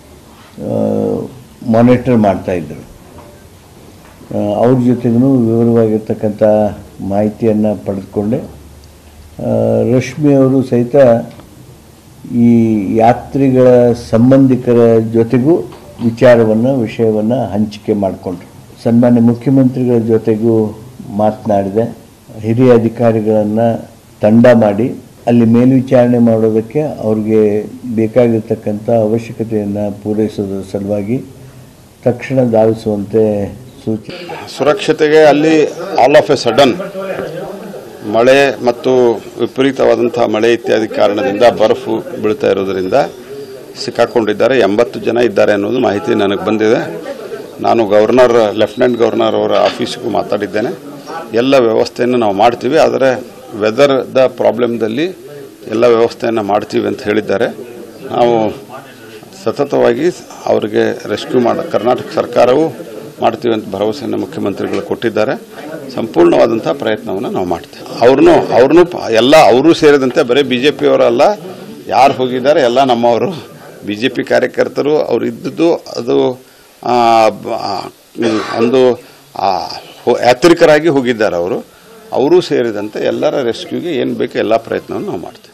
ಮಾನಿಟರ್ ಮಾಡ್ತಾಯಿದ್ದರು. ಅವ್ರ ಜೊತೆಗೂ ವಿವರವಾಗಿರ್ತಕ್ಕಂಥ ಮಾಹಿತಿಯನ್ನು ಪಡೆದುಕೊಂಡೆ. ರಶ್ಮಿ ಅವರು ಸಹಿತ ಈ ಯಾತ್ರಿಗಳ ಸಂಬಂಧಿಕರ ಜೊತೆಗೂ ವಿಚಾರವನ್ನು ವಿಷಯವನ್ನು ಹಂಚಿಕೆ ಮಾಡಿಕೊಂಡ್ರು. ಸನ್ಮಾನ್ಯ ಮುಖ್ಯಮಂತ್ರಿಗಳ ಜೊತೆಗೂ ಮಾತನಾಡಿದೆ. ಹಿರಿಯ ಅಧಿಕಾರಿಗಳನ್ನು ತಂಡ ಮಾಡಿ ಅಲ್ಲಿ ಮೇಲ್ವಿಚಾರಣೆ ಮಾಡೋದಕ್ಕೆ ಅವ್ರಿಗೆ ಬೇಕಾಗಿರ್ತಕ್ಕಂಥ ಅವಶ್ಯಕತೆಯನ್ನು ಪೂರೈಸೋದ್ರ ಸಲುವಾಗಿ ತಕ್ಷಣ ಧಾವಿಸುವಂತೆ ಸೂಚನೆ. ಸುರಕ್ಷತೆಗೆ ಅಲ್ಲಿ ಆಲ್ ಆಫ್ ಎ ಸಡನ್ ಮಳೆ ಮತ್ತು ವಿಪರೀತವಾದಂಥ ಮಳೆ ಇತ್ಯಾದಿ ಕಾರಣದಿಂದ ಬರ್ಫು ಬೀಳ್ತಾ ಇರೋದರಿಂದ ಸಿಕ್ಕಾಕೊಂಡಿದ್ದಾರೆ. ಎಂಬತ್ತು ಜನ ಇದ್ದಾರೆ ಅನ್ನೋದು ಮಾಹಿತಿ ನನಗೆ ಬಂದಿದೆ. ನಾನು ಗವರ್ನರ್ ಲೆಫ್ಟಿನೆಂಟ್ ಗವರ್ನರ್ ಅವರ ಆಫೀಸಿಗೂ ಮಾತಾಡಿದ್ದೇನೆ. ಎಲ್ಲ ವ್ಯವಸ್ಥೆಯನ್ನು ನಾವು ಮಾಡ್ತೀವಿ, ಆದರೆ ವೆದರ್ದ ಪ್ರಾಬ್ಲಮ್ದಲ್ಲಿ ಎಲ್ಲ ವ್ಯವಸ್ಥೆಯನ್ನು ಮಾಡ್ತೀವಿ ಅಂತ ಹೇಳಿದ್ದಾರೆ. ನಾವು ಸತತವಾಗಿ ಅವರಿಗೆ ರೆಸ್ಕ್ಯೂ ಮಾಡ ಕರ್ನಾಟಕ ಸರ್ಕಾರವು ಮಾಡ್ತೀವಿ ಅಂತ ಭರವಸೆಯನ್ನು ಮುಖ್ಯಮಂತ್ರಿಗಳು ಕೊಟ್ಟಿದ್ದಾರೆ. ಸಂಪೂರ್ಣವಾದಂಥ ಪ್ರಯತ್ನವನ್ನು ನಾವು ಮಾಡ್ತೀವಿ. ಅವ್ರನ್ನೂ ಅವ್ರನ್ನೂ ಎಲ್ಲ ಅವರೂ ಸೇರಿದಂತೆ ಬರೀ ಬಿ ಜೆ ಪಿಯವರಲ್ಲ, ಯಾರು ಹೋಗಿದ್ದಾರೆ ಎಲ್ಲ ನಮ್ಮವರು ಬಿ ಜೆ ಪಿ ಕಾರ್ಯಕರ್ತರು. ಅವರು ಇದ್ದದ್ದು ಅದು ಒಂದು ಯಾತ್ರಿಕರಾಗಿ ಹೋಗಿದ್ದಾರೆ. ಅವರು ಅವರೂ ಸೇರಿದಂತೆ ಎಲ್ಲರ ರೆಸ್ಕ್ಯೂಗೆ ಏನು ಬೇಕು ಎಲ್ಲ ಪ್ರಯತ್ನವನ್ನು ನಾವು ಮಾಡ್ತೀವಿ.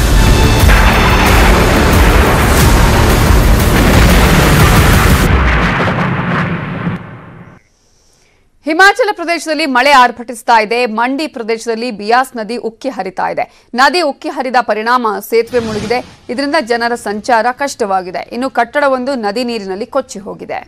ಹಿಮಾಚಲ ಪ್ರದೇಶದಲ್ಲಿ ಮಳೆ ಆರ್ಭಟಿಸ್ತಾ ಇದೆ. ಮಂಡಿ ಪ್ರದೇಶದಲ್ಲಿ ಬಿಯಾಸ್ ನದಿ ಉಕ್ಕಿ ಹರಿತಾ ಇದೆ. ನದಿ ಉಕ್ಕಿ ಹರಿದ ಪರಿಣಾಮ ಸೇತುವೆ ಮುಳುಗಿದೆ. ಇದರಿಂದ ಜನರ ಸಂಚಾರ ಕಷ್ಟವಾಗಿದೆ. ಇನ್ನು ಕಟ್ಟಡವೊಂದು ನದಿ ನೀರಿನಲ್ಲಿ ಕೊಚ್ಚಿ ಹೋಗಿದೆ.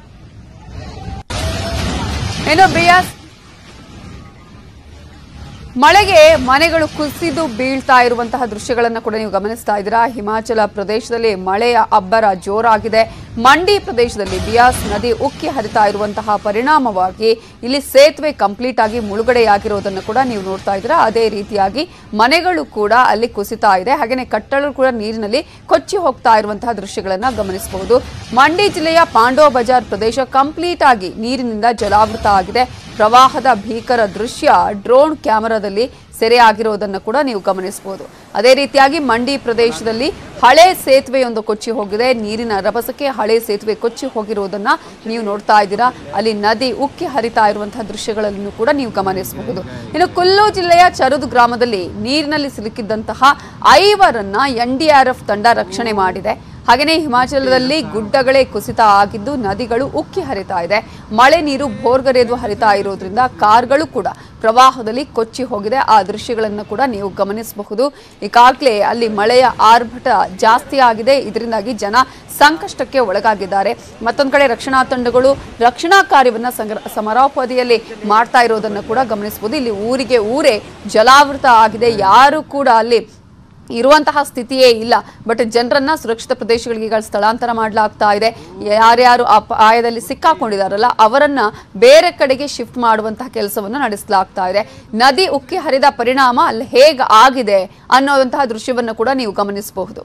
ಇನ್ನು ಬಿಯಾಸ್ ಮಳೆಗೆ ಮನೆಗಳು ಕುಸಿದು ಬೀಳ್ತಾ ಇರುವಂತಹ ದೃಶ್ಯಗಳನ್ನು ಕೂಡ ನೀವು ಗಮನಿಸ್ತಾ ಇದ್ದೀರಾ. ಹಿಮಾಚಲ ಪ್ರದೇಶದಲ್ಲಿ ಮಳೆಯ ಅಬ್ಬರ ಜೋರಾಗಿದೆ. ಮಂಡಿ ಪ್ರದೇಶದಲ್ಲಿ ಬಿಯಾಸ್ ನದಿ ಉಕ್ಕಿ ಹರಿತಾ ಇರುವಂತಹ ಪರಿಣಾಮವಾಗಿ ಇಲ್ಲಿ ಸೇತುವೆ ಕಂಪ್ಲೀಟ್ ಆಗಿ ಮುಳುಗಡೆಯಾಗಿರೋದನ್ನು ಕೂಡ ನೀವು ನೋಡ್ತಾ ಇದ್ದೀರಾ. ಅದೇ ರೀತಿಯಾಗಿ ಮನೆಗಳು ಕೂಡ ಅಲ್ಲಿ ಕುಸಿತಾ ಇದೆ. ಹಾಗೆಯೇ ಕಟ್ಟಡಗಳು ಕೂಡ ನೀರಿನಲ್ಲಿ ಕೊಚ್ಚಿ ಹೋಗ್ತಾ ಇರುವಂತಹ ದೃಶ್ಯಗಳನ್ನು ಗಮನಿಸಬಹುದು. ಮಂಡಿ ಜಿಲ್ಲೆಯ ಪಾಂಡವ ಬಜಾರ್ ಪ್ರದೇಶ ಕಂಪ್ಲೀಟ್ ಆಗಿ ನೀರಿನಿಂದ ಜಲಾವೃತ ಆಗಿದೆ. ಪ್ರವಾಹದ ಭೀಕರ ದೃಶ್ಯ ಡ್ರೋನ್ ಕ್ಯಾಮೆರಾದಲ್ಲಿ ಸೆರೆಯಾಗಿರೋದನ್ನು ಕೂಡ ನೀವು ಗಮನಿಸಬಹುದು. ಅದೇ ರೀತಿಯಾಗಿ ಮಂಡಿ ಪ್ರದೇಶದಲ್ಲಿ ಹಳೆ ಸೇತುವೆಯೊಂದು ಕೊಚ್ಚಿ ಹೋಗಿದೆ. ನೀರಿನ ರಭಸಕ್ಕೆ ಹಳೆ ಸೇತುವೆ ಕೊಚ್ಚಿ ಹೋಗಿರುವುದನ್ನ ನೀವು ನೋಡ್ತಾ ಇದ್ದೀರಾ. ಅಲ್ಲಿ ನದಿ ಉಕ್ಕಿ ಹರಿತಾ ಇರುವಂತಹ ದೃಶ್ಯಗಳನ್ನು ಕೂಡ ನೀವು ಗಮನಿಸಬಹುದು. ಇನ್ನು ಕುಲ್ಲು ಜಿಲ್ಲೆಯ ಚರುದು ಗ್ರಾಮದಲ್ಲಿ ನೀರಿನಲ್ಲಿ ಸಿಲುಕಿದ್ದಂತಹ ಐವರನ್ನ ಎನ್ ಡಿ ಆರ್ ಎಫ್ ತಂಡ ರಕ್ಷಣೆ ಮಾಡಿದೆ. ಹಾಗೆಯೇ ಹಿಮಾಚಲದಲ್ಲಿ ಗುಡ್ಡಗಳೇ ಕುಸಿತ ಆಗಿದ್ದು ನದಿಗಳು ಉಕ್ಕಿ ಹರಿತಾ ಇದೆ. ಮಳೆ ನೀರು ಭೋರ್ಗರೆದು ಹರಿತಾ ಇರೋದ್ರಿಂದ ಕಾರ್ಗಳು ಕೂಡ ಪ್ರವಾಹದಲ್ಲಿ ಕೊಚ್ಚಿ ಹೋಗಿದೆ. ಆ ದೃಶ್ಯಗಳನ್ನು ಕೂಡ ನೀವು ಗಮನಿಸಬಹುದು. ಈಗಾಗಲೇ ಅಲ್ಲಿ ಮಳೆಯ ಆರ್ಭಟ ಜಾಸ್ತಿ ಆಗಿದೆ. ಇದರಿಂದಾಗಿ ಜನ ಸಂಕಷ್ಟಕ್ಕೆ ಒಳಗಾಗಿದ್ದಾರೆ. ಮತ್ತೊಂದು ಕಡೆ ರಕ್ಷಣಾ ತಂಡಗಳು ರಕ್ಷಣಾ ಕಾರ್ಯವನ್ನು ಸಮರೋಪಾದಿಯಲ್ಲಿ ಮಾಡ್ತಾ ಇರೋದನ್ನು ಕೂಡ ಗಮನಿಸಬಹುದು. ಇಲ್ಲಿ ಊರಿಗೆ ಊರೇ ಜಲಾವೃತ ಆಗಿದೆ. ಯಾರು ಕೂಡ ಅಲ್ಲಿ ಇರುವಂತಹ ಸ್ಥಿತಿಯೇ ಇಲ್ಲ. ಬಟ್ ಜನರನ್ನ ಸುರಕ್ಷಿತ ಪ್ರದೇಶಗಳಿಗೆ ಈಗ ಸ್ಥಳಾಂತರ ಮಾಡಲಾಗ್ತಾ ಇದೆ. ಯಾರ್ಯಾರು ಅಪಾಯದಲ್ಲಿ ಸಿಕ್ಕಾಕೊಂಡಿದಾರಲ್ಲ ಅವರನ್ನ ಬೇರೆ ಕಡೆಗೆ ಶಿಫ್ಟ್ ಮಾಡುವಂತಹ ಕೆಲಸವನ್ನು ನಡೆಸಲಾಗ್ತಾ ಇದೆ. ನದಿ ಉಕ್ಕಿ ಹರಿದ ಪರಿಣಾಮ ಅಲ್ಲಿ ಹೇಗೆ ಆಗಿದೆ ಅನ್ನೋದಂತಹ ದೃಶ್ಯವನ್ನು ಕೂಡ ನೀವು ಗಮನಿಸಬಹುದು.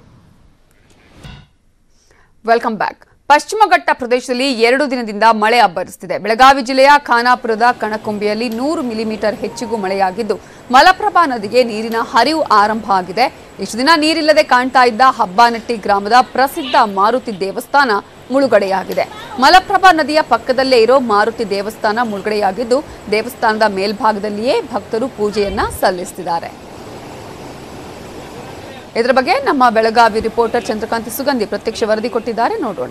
Welcome back. ಪಶ್ಚಿಮ ಘಟ್ಟ ಪ್ರದೇಶದಲ್ಲಿ ಎರಡು ದಿನದಿಂದ ಮಳೆ ಅಬ್ಬರಿಸುತ್ತಿದೆ. ಬೆಳಗಾವಿ ಜಿಲ್ಲೆಯ ಖಾನಾಪುರದ ಕಣಕುಂಬಿಯಲ್ಲಿ ನೂರು ಮಿಲಿಮೀಟರ್ ಹೆಚ್ಚಿಗೂ ಮಳೆಯಾಗಿದ್ದು ಮಲಪ್ರಭಾ ನದಿಗೆ ನೀರಿನ ಹರಿವು ಆರಂಭ ಆಗಿದೆ. ಇಷ್ಟು ದಿನ ನೀರಿಲ್ಲದೆ ಕಾಣ್ತಾ ಇದ್ದ ಹಬ್ಬಾನಟ್ಟಿ ಗ್ರಾಮದ ಪ್ರಸಿದ್ಧ ಮಾರುತಿ ದೇವಸ್ಥಾನ ಮುಳುಗಡೆಯಾಗಿದೆ. ಮಲಪ್ರಭಾ ನದಿಯ ಪಕ್ಕದಲ್ಲೇ ಇರೋ ಮಾರುತಿ ದೇವಸ್ಥಾನ ಮುಳುಗಡೆಯಾಗಿದ್ದು ದೇವಸ್ಥಾನದ ಮೇಲ್ಭಾಗದಲ್ಲಿಯೇ ಭಕ್ತರು ಪೂಜೆಯನ್ನ ಸಲ್ಲಿಸುತ್ತಿದ್ದಾರೆ. ಇದರ ಬಗ್ಗೆ ನಮ್ಮ ಬೆಳಗಾವಿ ರಿಪೋರ್ಟರ್ ಚಂದ್ರಕಾಂತ್ ಸುಗಂಧಿ ಪ್ರತ್ಯಕ್ಷ ವರದಿ ಕೊಟ್ಟಿದ್ದಾರೆ, ನೋಡೋಣ.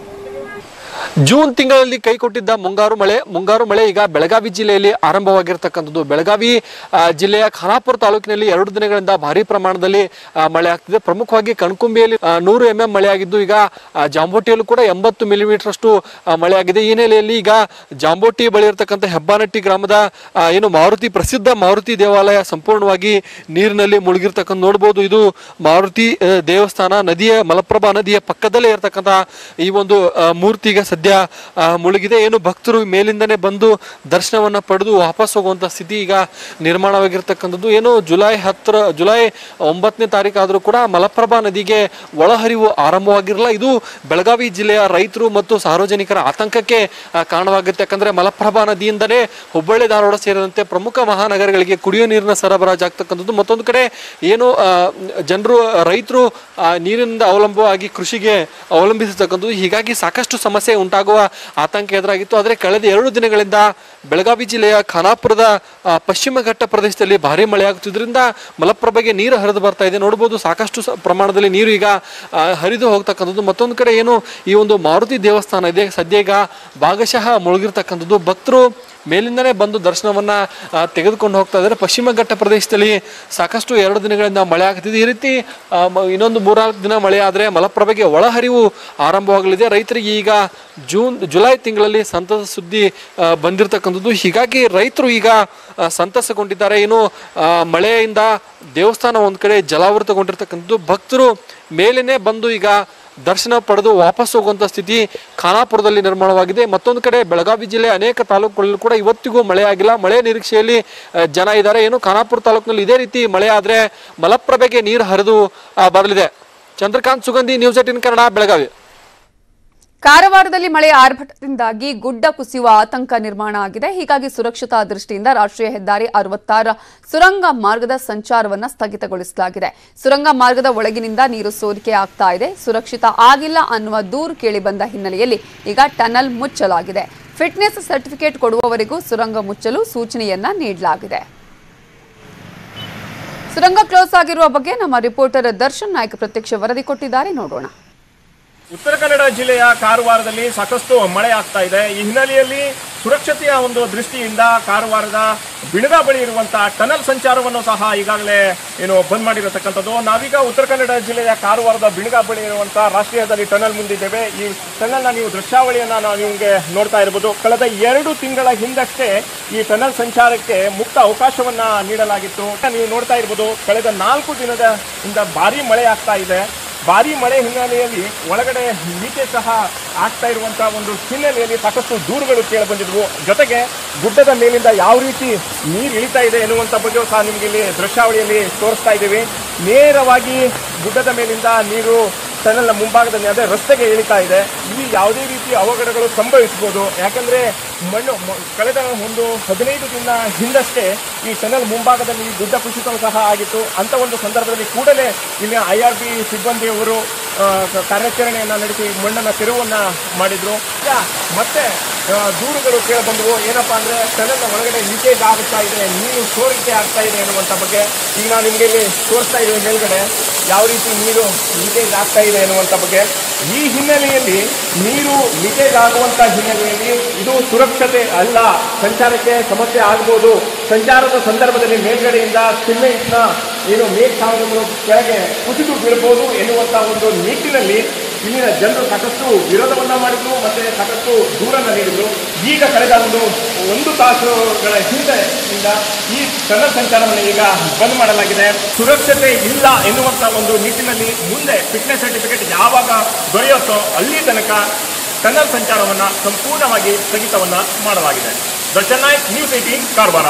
ಜೂನ್ ತಿಂಗಳಲ್ಲಿ ಕೈಕೊಟ್ಟಿದ್ದ ಮುಂಗಾರು ಮಳೆ ಮುಂಗಾರು ಮಳೆ ಈಗ ಬೆಳಗಾವಿ ಜಿಲ್ಲೆಯಲ್ಲಿ ಆರಂಭವಾಗಿರ್ತಕ್ಕಂಥದ್ದು. ಬೆಳಗಾವಿ ಜಿಲ್ಲೆಯ ಖಾನಾಪುರ ತಾಲೂಕಿನಲ್ಲಿ ಎರಡು ದಿನಗಳಿಂದ ಭಾರಿ ಪ್ರಮಾಣದಲ್ಲಿ ಮಳೆ ಆಗ್ತಿದೆ. ಪ್ರಮುಖವಾಗಿ ಕಣ್ಕುಂಬಿಯಲ್ಲಿ ನೂರು ಎಂ ಎಂ ಮಳೆಯಾಗಿದ್ದು ಈಗ ಜಾಂಬೋಟಿಯಲ್ಲೂ ಕೂಡ ಎಂಬತ್ತು ಮಿಲಿಮೀಟರ್ ಅಷ್ಟು ಮಳೆಯಾಗಿದೆ. ಈ ಹಿನ್ನೆಲೆಯಲ್ಲಿ ಈಗ ಜಾಂಬೋಟಿ ಬಳಿ ಇರತಕ್ಕಂಥ ಹೆಬ್ಬಾನಟ್ಟಿ ಗ್ರಾಮದ ಏನು ಮಾರುತಿ ಪ್ರಸಿದ್ಧ ಮಾರುತಿ ದೇವಾಲಯ ಸಂಪೂರ್ಣವಾಗಿ ನೀರಿನಲ್ಲಿ ಮುಳುಗಿರ್ತಕ್ಕಂಥ ನೋಡ್ಬೋದು. ಇದು ಮಾರುತಿ ದೇವಸ್ಥಾನ ನದಿಯ ಮಲಪ್ರಭಾ ನದಿಯ ಪಕ್ಕದಲ್ಲೇ ಇರತಕ್ಕಂಥ ಈ ಒಂದು ಮೂರ್ತಿ ಈಗ ಸದ್ಯ ಮುಳುಗಿದೆ. ಏನು ಭಕ್ತರು ಮೇಲಿಂದನೇ ಬಂದು ದರ್ಶನವನ್ನ ಪಡೆದು ವಾಪಸ್ ಹೋಗುವಂತ ಸ್ಥಿತಿ ಈಗ ನಿರ್ಮಾಣವಾಗಿರ್ತಕ್ಕಂಥದ್ದು. ಏನು ಜುಲೈ ಹತ್ತರ ಜುಲೈ ಒಂಬತ್ತನೇ ತಾರೀಕು ಆದರೂ ಕೂಡ ಮಲಪ್ರಭಾ ನದಿಗೆ ಒಳಹರಿವು ಆರಂಭವಾಗಿರಲ್ಲ. ಇದು ಬೆಳಗಾವಿ ಜಿಲ್ಲೆಯ ರೈತರು ಮತ್ತು ಸಾರ್ವಜನಿಕರ ಆತಂಕಕ್ಕೆ ಕಾರಣವಾಗುತ್ತೆ. ಯಾಕಂದ್ರೆ ಮಲಪ್ರಭಾ ನದಿಯಿಂದಲೇ ಹುಬ್ಬಳ್ಳಿ ಧಾರವಾಡ ಸೇರಿದಂತೆ ಪ್ರಮುಖ ಮಹಾನಗರಗಳಿಗೆ ಕುಡಿಯುವ ನೀರಿನ ಸರಬರಾಜು ಆಗ್ತಕ್ಕಂಥದ್ದು. ಮತ್ತೊಂದು ಕಡೆ ಏನು ಜನರು ರೈತರು ನೀರಿನಿಂದ ಅವಲಂಬವಾಗಿ ಕೃಷಿಗೆ ಅವಲಂಬಿಸತಕ್ಕಂಥದ್ದು. ಹೀಗಾಗಿ ಸಾಕಷ್ಟು ಸಮಸ್ಯೆ ಉಂಟಾಗುವ ಆತಂಕ ಎದುರಾಗಿತ್ತು. ಆದರೆ ಕಳೆದ ಎರಡು ದಿನಗಳಿಂದ ಬೆಳಗಾವಿ ಜಿಲ್ಲೆಯ ಖಾನಾಪುರದ ಪಶ್ಚಿಮ ಘಟ್ಟ ಪ್ರದೇಶದಲ್ಲಿ ಭಾರಿ ಮಳೆ ಆಗುತ್ತಿದ್ದರಿಂದ ಮಲಪ್ರಭೆಗೆ ನೀರು ಹರಿದು ಬರ್ತಾ ಇದೆ. ನೋಡಬಹುದು ಸಾಕಷ್ಟು ಪ್ರಮಾಣದಲ್ಲಿ ನೀರು ಈಗ ಹರಿದು ಹೋಗ್ತಕ್ಕಂಥದ್ದು. ಮತ್ತೊಂದು ಕಡೆ ಏನು ಈ ಒಂದು ಮಾರುತಿ ದೇವಸ್ಥಾನ ಇದೆ ಸದ್ಯ ಈಗ ಭಾಗಶಃ ಮುಳುಗಿರ್ತಕ್ಕಂಥದ್ದು. ಭಕ್ತರು ಮೇಲಿಂದನೇ ಬಂದು ದರ್ಶನವನ್ನ ತೆಗೆದುಕೊಂಡು ಹೋಗ್ತಾ ಇದ್ದಾರೆ. ಪಶ್ಚಿಮ ಘಟ್ಟ ಪ್ರದೇಶದಲ್ಲಿ ಸಾಕಷ್ಟು ಎರಡು ದಿನಗಳಿಂದ ಮಳೆ ಆಗ್ತಿದೆ. ಈ ರೀತಿ ಇನ್ನೊಂದು ಮೂರ್ನಾಲ್ಕು ದಿನ ಮಳೆ ಆದರೆ ಮಲಪ್ರಭೆಗೆ ಒಳಹರಿವು ಆರಂಭವಾಗಲಿದೆ. ರೈತರಿಗೆ ಈಗ ಜೂನ್ ಜುಲೈ ತಿಂಗಳಲ್ಲಿ ಸಂತಸ ಸುದ್ದಿ ಬಂದಿರತಕ್ಕಂಥದ್ದು. ಹೀಗಾಗಿ ರೈತರು ಈಗ ಸಂತಸಗೊಂಡಿದ್ದಾರೆ. ಏನು ಮಳೆಯಿಂದ ದೇವಸ್ಥಾನ ಒಂದು ಕಡೆ ಜಲಾವೃತಗೊಂಡಿರ್ತಕ್ಕಂಥದ್ದು. ಭಕ್ತರು ಮೇಲೇನೆ ಬಂದು ಈಗ ದರ್ಶನ ಪಡೆದು ವಾಪಸ್ ಹೋಗುವಂತ ಸ್ಥಿತಿ ಖಾನಾಪುರದಲ್ಲಿ ನಿರ್ಮಾಣವಾಗಿದೆ. ಮತ್ತೊಂದು ಕಡೆ ಬೆಳಗಾವಿ ಜಿಲ್ಲೆ ಅನೇಕ ತಾಲೂಕುಗಳಲ್ಲಿ ಕೂಡ ಇವತ್ತಿಗೂ ಮಳೆ ಆಗಿಲ್ಲ. ಮಳೆ ನಿರೀಕ್ಷೆಯಲ್ಲಿ ಜನ ಇದ್ದಾರೆ. ಏನು ಖಾನಾಪುರ ತಾಲೂಕಿನಲ್ಲಿ ಇದೇ ರೀತಿ ಮಳೆ ಆದ್ರೆ ಮಲಪ್ರಭೆಗೆ ನೀರು ಹರಿದು ಬರಲಿದೆ. Chandrakant Sugandhi, news eighteen Kannada, Belagavi. ಕಾರವಾರದಲ್ಲಿ ಮಳೆಯ ಆರ್ಭಟದಿಂದಾಗಿ ಗುಡ್ಡ ಕುಸಿಯುವ ಆತಂಕ ನಿರ್ಮಾಣ ಆಗಿದೆ. ಹೀಗಾಗಿ ಸುರಕ್ಷತಾ ದೃಷ್ಟಿಯಿಂದ ರಾಷ್ಟ್ರೀಯ ಹೆದ್ದಾರಿ ಅರವತ್ತಾರ ಸುರಂಗ ಮಾರ್ಗದ ಸಂಚಾರವನ್ನು ಸ್ಥಗಿತಗೊಳಿಸಲಾಗಿದೆ. ಸುರಂಗ ಮಾರ್ಗದ ಒಳಗಿನಿಂದ ನೀರು ಸೋರಿಕೆ ಆಗ್ತಾ ಇದೆ. ಸುರಕ್ಷಿತ ಆಗಿಲ್ಲ ಅನ್ನುವ ದೂರು ಕೇಳಿಬಂದ ಹಿನ್ನೆಲೆಯಲ್ಲಿ ಈಗ ಟನಲ್ ಮುಚ್ಚಲಾಗಿದೆ. ಫಿಟ್ನೆಸ್ ಸರ್ಟಿಫಿಕೇಟ್ ಕೊಡುವವರೆಗೂ ಸುರಂಗ ಮುಚ್ಚಲು ಸೂಚನೆಯನ್ನ ನೀಡಲಾಗಿದೆ. ಸುರಂಗ ಕ್ಲೋಸ್ ಆಗಿರುವ ಬಗ್ಗೆ ನಮ್ಮ ರಿಪೋರ್ಟರ್ ದರ್ಶನ್ ನಾಯ್ಕ ಪ್ರತ್ಯಕ್ಷ ವರದಿ ಕೊಟ್ಟಿದ್ದಾರೆ, ನೋಡೋಣ. ಉತ್ತರ ಕನ್ನಡ ಜಿಲ್ಲೆಯ ಕಾರವಾರದಲ್ಲಿ ಸಾಕಷ್ಟು ಮಳೆ ಆಗ್ತಾ ಇದೆ. ಈ ಹಿನ್ನೆಲೆಯಲ್ಲಿ ಸುರಕ್ಷತೆಯ ಒಂದು ದೃಷ್ಟಿಯಿಂದ ಕಾರವಾರದ ಬಿಣಗ ಬಳಿ ಇರುವಂತಹ ಟನಲ್ ಸಂಚಾರವನ್ನು ಸಹ ಈಗಾಗಲೇ ಏನು ಬಂದ್ ಮಾಡಿರತಕ್ಕಂಥದ್ದು. ನಾವೀಗ ಉತ್ತರ ಕನ್ನಡ ಜಿಲ್ಲೆಯ ಕಾರವಾರದ ಬಿಣಗ ಬಳಿ ಇರುವಂತಹ ರಾಷ್ಟ್ರೀಯ ಹೆದ್ದಾರಿ ಟನಲ್ ಮುಂದಿದ್ದೇವೆ. ಈ ಟನಲ್ನ ನೀವು ದೃಶ್ಯಾವಳಿಯನ್ನ ನಾವು ನಿಮಗೆ ನೋಡ್ತಾ ಇರಬಹುದು. ಕಳೆದ ಎರಡು ತಿಂಗಳ ಹಿಂದಷ್ಟೇ ಈ ಟನಲ್ ಸಂಚಾರಕ್ಕೆ ಮುಕ್ತ ಅವಕಾಶವನ್ನ ನೀಡಲಾಗಿತ್ತು. ನೀವು ನೋಡ್ತಾ ಇರಬಹುದು, ಕಳೆದ ನಾಲ್ಕು ದಿನದ ಇಂದ ಭಾರಿ ಮಳೆ ಆಗ್ತಾ ಇದೆ. ಭಾರಿ ಮಳೆ ಹಿನ್ನೆಲೆಯಲ್ಲಿ ಒಳಗಡೆ ಲೀಕೇಜ್ ಸಹ ಆಗ್ತಾ ಇರುವಂತಹ ಒಂದು ಹಿನ್ನೆಲೆಯಲ್ಲಿ ಸಾಕಷ್ಟು ದೂರುಗಳು ಕೇಳಿ ಬಂದಿದ್ವು. ಜೊತೆಗೆ ಗುಡ್ಡದ ಮೇಲಿಂದ ಯಾವ ರೀತಿ ನೀರು ಇಳಿತಾ ಇದೆ ಎನ್ನುವಂಥ ಬಗ್ಗೆ ಸಹ ನಿಮ್ಗೆ ಇಲ್ಲಿ ದೃಶ್ಯಾವಳಿಯಲ್ಲಿ ತೋರಿಸ್ತಾ ಇದ್ದೀವಿ. ನೇರವಾಗಿ ಗುಡ್ಡದ ಮೇಲಿಂದ ನೀರು ಟನಲ್ನ ಮುಂಭಾಗದಲ್ಲಿ ಅದೇ ರಸ್ತೆಗೆ ಇಳಿತಾ ಇದೆ. ಇಲ್ಲಿ ಯಾವುದೇ ರೀತಿ ಅವಘಡಗಳು ಸಂಭವಿಸಬಹುದು. ಯಾಕಂದ್ರೆ ಮಣ್ಣು ಕಳೆದ ಒಂದು ಹದಿನೈದು ದಿನ ಹಿಂದಷ್ಟೇ ಈ ಟನಲ್ ಮುಂಭಾಗದಲ್ಲಿ ಗುಡ್ಡ ಕುಸಿತವೂ ಸಹ ಆಗಿತ್ತು. ಅಂತ ಒಂದು ಸಂದರ್ಭದಲ್ಲಿ ಕೂಡಲೇ ಇಲ್ಲಿನ ಐ ಆರ್ ಬಿ ಸಿಬ್ಬಂದಿಯವರು ಕಾರ್ಯಾಚರಣೆಯನ್ನ ನಡೆಸಿ ಮಣ್ಣನ್ನು ತೆರವನ್ನ ಮಾಡಿದ್ರು. ಮತ್ತೆ ದೂರುಗಳು ಕೇಳಿ ಬಂದವು. ಏನಪ್ಪಾ ಅಂದ್ರೆ ಟನಲ್ನ ಒಳಗಡೆ ಲೀಕೇಜ್ ಆಗುತ್ತಾ ಇದೆ, ನೀರು ಸೋರಿಕೆ ಆಗ್ತಾ ಇದೆ ಎನ್ನುವಂಥ ಬಗ್ಗೆ. ಈಗ ನಾವು ನಿಮಗೆ ಇಲ್ಲಿ ತೋರಿಸ್ತಾ ಇದ್ದೀವಿ ಮೇಲ್ಗಡೆ ಯಾವ ರೀತಿ ನೀರು ಲೀಕೇಜ್ ಆಗ್ತಾ ಇದೆ ಎನ್ನುವಂಥ ಬಗ್ಗೆ. ಈ ಹಿನ್ನೆಲೆಯಲ್ಲಿ ನೀರು ಲೀಕೇಜ್ ಆಗುವಂತ ಹಿನ್ನೆಲೆಯಲ್ಲಿ ಇದು ಸುರಕ್ಷತೆ ಅಲ್ಲ, ಸಂಚಾರಕ್ಕೆ ಸಮಸ್ಯೆ ಆಗಬಹುದು. ಸಂಚಾರದ ಸಂದರ್ಭದಲ್ಲಿ ಮೇಲ್ಗಡೆಯಿಂದ ಸಿಮೆಂಟ್ನ ಏನು ಮೇಲ್ಛಾವಣಿಗಳು ಕೆಳಗೆ ಕುಸಿದು ಬೀಳಬಹುದು ಎನ್ನುವಂತ ಒಂದು ನಿಟ್ಟಿನಲ್ಲಿ ಇಲ್ಲಿನ ಜನರು ಸಾಕಷ್ಟು ವಿರೋಧವನ್ನ ಮಾಡಿದ್ರು, ಮತ್ತೆ ಸಾಕಷ್ಟು ದೂರನ್ನ ನೀಡಿದ್ರು. ಈಗ ಕಳೆದ ಒಂದು ಒಂದು ತಾಸುಗಳ ಹಿಂದೆಯಿಂದ ಈ ಟನಲ್ ಸಂಚಾರವನ್ನು ಈಗ ಬಂದ್ ಮಾಡಲಾಗಿದೆ. ಸುರಕ್ಷತೆ ಇಲ್ಲ ಎನ್ನುವಂತ ಒಂದು ನಿಟ್ಟಿನಲ್ಲಿ ಮುಂದೆ ಫಿಟ್ನೆಸ್ ಸರ್ಟಿಫಿಕೇಟ್ ಯಾವಾಗ ದೊರೆಯುತ್ತೋ ಅಲ್ಲಿ ತನಕ ಟನಲ್ ಸಂಚಾರವನ್ನ ಸಂಪೂರ್ಣವಾಗಿ ಸ್ಥಗಿತವನ್ನ ಮಾಡಲಾಗಿದೆ. Darshan Naik, news eighteen, Karwar.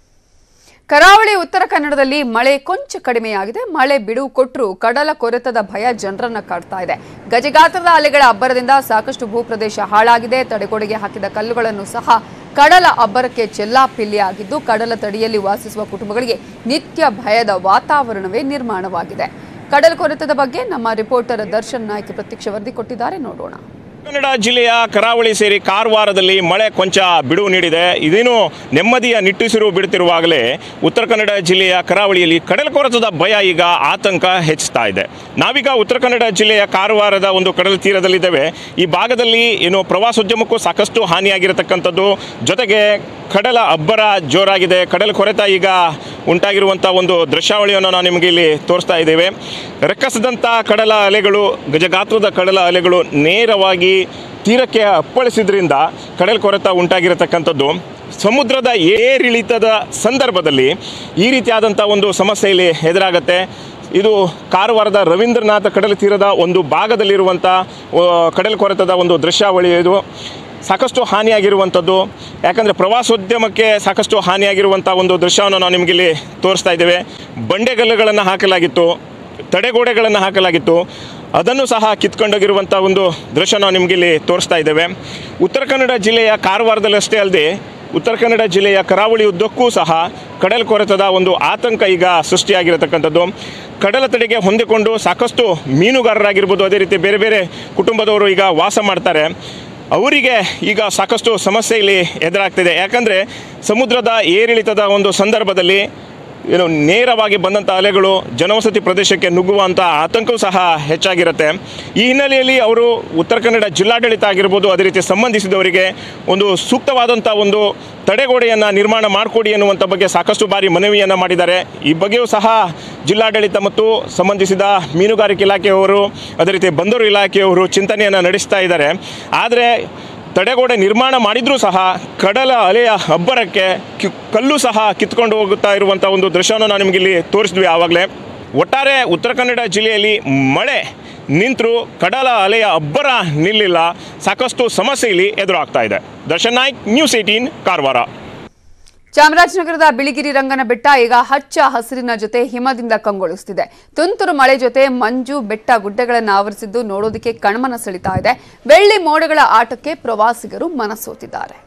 ಕರಾವಳಿ ಉತ್ತರ ಕನ್ನಡದಲ್ಲಿ ಮಳೆ ಕೊಂಚ ಕಡಿಮೆಯಾಗಿದೆ. ಮಳೆ ಬಿಡುವು ಕೊಟ್ಟರೂ ಕಡಲ ಕೊರೆತದ ಭಯ ಜನರನ್ನ ಕಾಡ್ತಾ ಇದೆ. ಗಜಗಾತ್ರದ ಅಲೆಗಳ ಅಬ್ಬರದಿಂದ ಸಾಕಷ್ಟು ಭೂಪ್ರದೇಶ ಹಾಳಾಗಿದೆ. ತಡೆಗೋಡೆಗೆ ಹಾಕಿದ ಕಲ್ಲುಗಳನ್ನು ಸಹ ಕಡಲ ಅಬ್ಬರಕ್ಕೆ ಚೆಲ್ಲಾಪಿಲ್ಲಿಯಾಗಿದ್ದು ಕಡಲ ತಡಿಯಲ್ಲಿ ವಾಸಿಸುವ ಕುಟುಂಬಗಳಿಗೆ ನಿತ್ಯ ಭಯದ ವಾತಾವರಣವೇ ನಿರ್ಮಾಣವಾಗಿದೆ. ಕಡಲ ಕೊರೆತದ ಬಗ್ಗೆ ನಮ್ಮ ರಿಪೋರ್ಟರ್ ದರ್ಶನ್ ನಾಯ್ಕ್ ಪ್ರತ್ಯಕ್ಷ ವರದಿ ಕೊಟ್ಟಿದ್ದಾರೆ, ನೋಡೋಣ. ಕನ್ನಡ ಜಿಲ್ಲೆಯ ಕರಾವಳಿ ಸೇರಿ ಕಾರವಾರದಲ್ಲಿ ಮಳೆ ಕೊಂಚ ಬಿಡುವು ನೀಡಿದೆ. ಇದೇನು ನೆಮ್ಮದಿಯ ನಿಟ್ಟುಸಿರು ಬಿಡುತ್ತಿರುವಾಗಲೇ ಉತ್ತರ ಕನ್ನಡ ಜಿಲ್ಲೆಯ ಕರಾವಳಿಯಲ್ಲಿ ಕಡಲ ಕೊರೆತದ ಭಯ ಈಗ ಆತಂಕ ಹೆಚ್ಚುತ್ತಾ ಇದೆ. ನಾವೀಗ ಉತ್ತರ ಕನ್ನಡ ಜಿಲ್ಲೆಯ ಕಾರವಾರದ ಒಂದು ಕಡಲ ತೀರದಲ್ಲಿದ್ದೇವೆ. ಈ ಭಾಗದಲ್ಲಿ ಏನು ಪ್ರವಾಸೋದ್ಯಮಕ್ಕೂ ಸಾಕಷ್ಟು ಹಾನಿಯಾಗಿರತಕ್ಕಂಥದ್ದು, ಜೊತೆಗೆ ಕಡಲ ಅಬ್ಬರ ಜೋರಾಗಿದೆ. ಕಡಲ ಕೊರೆತ ಈಗ ಉಂಟಾಗಿರುವಂಥ ಒಂದು ದೃಶ್ಯಾವಳಿಯನ್ನು ನಾವು ನಿಮಗೆ ಇಲ್ಲಿ ತೋರಿಸ್ತಾ ಇದ್ದೇವೆ. ರಕ್ಕಸದಂಥ ಕಡಲ ಅಲೆಗಳು, ಗಜಗಾತ್ರದ ಕಡಲ ಅಲೆಗಳು ನೇರವಾಗಿ ತೀರಕ್ಕೆ ಅಪ್ಪಳಿಸಿದ್ರಿಂದ ಕಡಲ ಕೊರೆತ ಉಂಟಾಗಿರತಕ್ಕಂಥದ್ದು. ಸಮುದ್ರದ ಏರಿಳಿತದ ಸಂದರ್ಭದಲ್ಲಿ ಈ ರೀತಿಯಾದಂಥ ಒಂದು ಸಮಸ್ಯೆ ಇಲ್ಲಿ ಎದುರಾಗುತ್ತೆ. ಇದು ಕಾರವಾರದ ರವೀಂದ್ರನಾಥ ಕಡಲ ತೀರದ ಒಂದು ಭಾಗದಲ್ಲಿರುವಂಥ ಕಡಲ ಕೊರೆತದ ಒಂದು ದೃಶ್ಯಾವಳಿ. ಇದು ಸಾಕಷ್ಟು ಹಾನಿಯಾಗಿರುವಂಥದ್ದು. ಯಾಕಂದರೆ ಪ್ರವಾಸೋದ್ಯಮಕ್ಕೆ ಸಾಕಷ್ಟು ಹಾನಿಯಾಗಿರುವಂಥ ಒಂದು ದೃಶ್ಯವನ್ನು ನಾವು ನಿಮಗೆ ಇಲ್ಲಿ ತೋರಿಸ್ತಾ ಇದ್ದೇವೆ. ಬಂಡೆಗಲ್ಲುಗಳನ್ನು ಹಾಕಲಾಗಿತ್ತು, ತಡೆಗೋಡೆಗಳನ್ನು ಹಾಕಲಾಗಿತ್ತು, ಅದನ್ನು ಸಹ ಕಿತ್ಕೊಂಡೋಗಿರುವಂಥ ಒಂದು ದೃಶ್ಯ ನಾವು ನಿಮಗೆ ಇಲ್ಲಿ ತೋರಿಸ್ತಾ ಇದ್ದೇವೆ. ಉತ್ತರ ಕನ್ನಡ ಜಿಲ್ಲೆಯ ಕಾರವಾರದಲ್ಲಷ್ಟೇ ಅಲ್ಲದೆ ಉತ್ತರ ಕನ್ನಡ ಜಿಲ್ಲೆಯ ಕರಾವಳಿ ಉದ್ದಕ್ಕೂ ಸಹ ಕಡಲ ಕೊರೆತದ ಒಂದು ಆತಂಕ ಈಗ ಸೃಷ್ಟಿಯಾಗಿರತಕ್ಕಂಥದ್ದು. ಕಡಲ ತಡೆಗೆ ಹೊಂದಿಕೊಂಡು ಸಾಕಷ್ಟು ಮೀನುಗಾರರಾಗಿರ್ಬೋದು, ಅದೇ ರೀತಿ ಬೇರೆ ಬೇರೆ ಕುಟುಂಬದವರು ಈಗ ವಾಸ ಮಾಡ್ತಾರೆ. ಅವರಿಗೆ ಈಗ ಸಾಕಷ್ಟು ಸಮಸ್ಯೆ ಇಲ್ಲಿ ಎದುರಾಗ್ತಿದೆ. ಯಾಕಂದರೆ ಸಮುದ್ರದ ಏರಿಳಿತದ ಒಂದು ಸಂದರ್ಭದಲ್ಲಿ ಏನು ನೇರವಾಗಿ ಬಂದಂಥ ಅಲೆಗಳು ಜನವಸತಿ ಪ್ರದೇಶಕ್ಕೆ ನುಗ್ಗುವಂಥ ಆತಂಕವೂ ಸಹ ಹೆಚ್ಚಾಗಿರುತ್ತೆ. ಈ ಹಿನ್ನೆಲೆಯಲ್ಲಿ ಅವರು ಉತ್ತರ ಕನ್ನಡ ಜಿಲ್ಲಾಡಳಿತ ಆಗಿರ್ಬೋದು, ಅದೇ ರೀತಿ ಸಂಬಂಧಿಸಿದವರಿಗೆ ಒಂದು ಸೂಕ್ತವಾದಂಥ ಒಂದು ತಡೆಗೋಡೆಯನ್ನು ನಿರ್ಮಾಣ ಮಾಡಿಕೊಡಿ ಎನ್ನುವಂಥ ಬಗ್ಗೆ ಸಾಕಷ್ಟು ಬಾರಿ ಮನವಿಯನ್ನು ಮಾಡಿದ್ದಾರೆ. ಈ ಬಗ್ಗೆಯೂ ಸಹ ಜಿಲ್ಲಾಡಳಿತ ಮತ್ತು ಸಂಬಂಧಿಸಿದ ಮೀನುಗಾರಿಕೆ ಇಲಾಖೆಯವರು, ಅದೇ ರೀತಿ ಬಂದರು ಇಲಾಖೆಯವರು ಚಿಂತನೆಯನ್ನು ನಡೆಸ್ತಾ ಇದ್ದಾರೆ. ಆದರೆ ತಡೆಗೋಡೆ ನಿರ್ಮಾಣ ಮಾಡಿದರೂ ಸಹ ಕಡಲ ಅಲೆಯ ಅಬ್ಬರಕ್ಕೆ ಕಲ್ಲು ಸಹ ಕಿತ್ಕೊಂಡು ಹೋಗುತ್ತಾ ಇರುವಂಥ ಒಂದು ದೃಶ್ಯವನ್ನು ನಾವು ನಿಮಗೆ ಇಲ್ಲಿ ತೋರಿಸಿದ್ವಿ ಆವಾಗಲೇ. ಒಟ್ಟಾರೆ ಉತ್ತರ ಕನ್ನಡ ಜಿಲ್ಲೆಯಲ್ಲಿ ಮಳೆ ನಿಂತರೂ ಕಡಲ ಅಲೆಯ ಅಬ್ಬರ ನಿಲ್ಲಿಲ್ಲ. ಸಾಕಷ್ಟು ಸಮಸ್ಯೆ ಇಲ್ಲಿ ಎದುರಾಗ್ತಾ ಇದೆ. Darshan Naik, news eighteen, Karwar. ಚಾಮರಾಜನಗರದ ಬಿಳಿಗಿರಿ ರಂಗನ ಬೆಟ್ಟ ಈಗ ಹಚ್ಚ ಹಸಿರಿನ ಜೊತೆ ಹಿಮದಿಂದ ಕಂಗೊಳಿಸುತ್ತಿದೆ. ತುಂತುರು ಮಳೆ ಜೊತೆ ಮಂಜು ಬೆಟ್ಟ ಗುಡ್ಡಗಳನ್ನು ಆವರಿಸಿದ್ದು ನೋಡೋದಕ್ಕೆ ಕಣ್ಮನ ಸೆಳೀತಾ ಇದೆ. ಬೆಳ್ಳಿ ಮೋಡಗಳ ಆಟಕ್ಕೆ ಪ್ರವಾಸಿಗರು ಮನಸೋತಿದ್ದಾರೆ.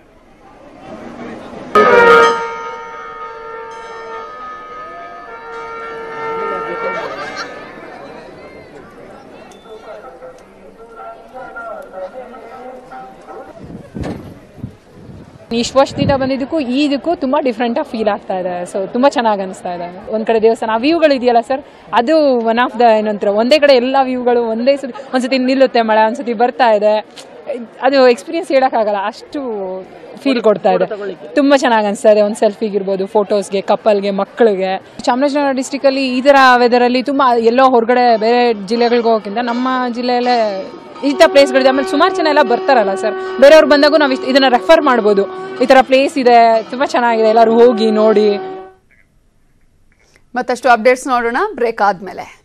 ಇಷ್ಟು ವರ್ಷದಿಂದ ಬಂದಿದ್ದಕ್ಕೂ ಇದಕ್ಕೂ ತುಂಬ ಡಿಫ್ರೆಂಟ್ ಆಗಿ ಫೀಲ್ ಆಗ್ತಾ ಇದೆ. ಸೊ ತುಂಬ ಚೆನ್ನಾಗಿ ಅನಿಸ್ತಾ ಇದೆ. ಒಂದು ಕಡೆ ದೇವಸ್ಥಾನ ಆ ವ್ಯೂಗಳು ಇದೆಯಲ್ಲ ಸರ್, ಅದು ಒನ್ ಆಫ್ ದ ಏನಂತಾರೆ, ಒಂದೇ ಕಡೆ ಎಲ್ಲ ವ್ಯೂಗಳು ಒಂದೇ ಸತಿ ಒಂದ್ಸತಿ ನಿಲ್ಲುತ್ತೆ ಮಳೆ, ಒಂದ್ಸತಿ ಬರ್ತಾ ಇದೆ. ಅದು ಎಕ್ಸ್ಪೀರಿಯನ್ಸ್ ಹೇಳೋಕ್ಕಾಗಲ್ಲ, ಅಷ್ಟು ಫೀಲ್ ಕೊಡ್ತಾ ಇದೆ. ತುಂಬ ಚೆನ್ನಾಗಿ ಅನಿಸ್ತಾ ಇದೆ. ಒಂದು ಸೆಲ್ಫಿಗಿರ್ಬೋದು, ಫೋಟೋಸ್ಗೆ, ಕಪಲ್ಗೆ, ಮಕ್ಕಳಿಗೆ. ಚಾಮರಾಜನಗರ ಡಿಸ್ಟಿಕಲ್ಲಿ ಈ ಥರ ವೆದರಲ್ಲಿ ತುಂಬ ಎಲ್ಲೋ ಹೊರಗಡೆ ಬೇರೆ ಜಿಲ್ಲೆಗಳಿಗೆ ಹೋಗೋಕ್ಕಿಂತ ನಮ್ಮ ಜಿಲ್ಲೆಯಲ್ಲೇ ಈ ಥರ ಪ್ಲೇಸ್ಗಳಿದೆ. ಆಮೇಲೆ ಸುಮಾರು ಜನ ಎಲ್ಲ ಬರ್ತಾರಲ್ಲ ಸರ್, ಬೇರೆಯವ್ರು ಬಂದಾಗೂ ನಾವು ಇದನ್ನು ರೆಫರ್ ಮಾಡ್ಬೋದು. ಈ ಥರ ಪ್ಲೇಸ್ ಇದೆ, ತುಂಬ ಚೆನ್ನಾಗಿದೆ, ಎಲ್ಲರೂ ಹೋಗಿ ನೋಡಿ. ಮತ್ತಷ್ಟು ಅಪ್ಡೇಟ್ಸ್ ನೋಡೋಣ ಬ್ರೇಕ್ ಆದಮೇಲೆ.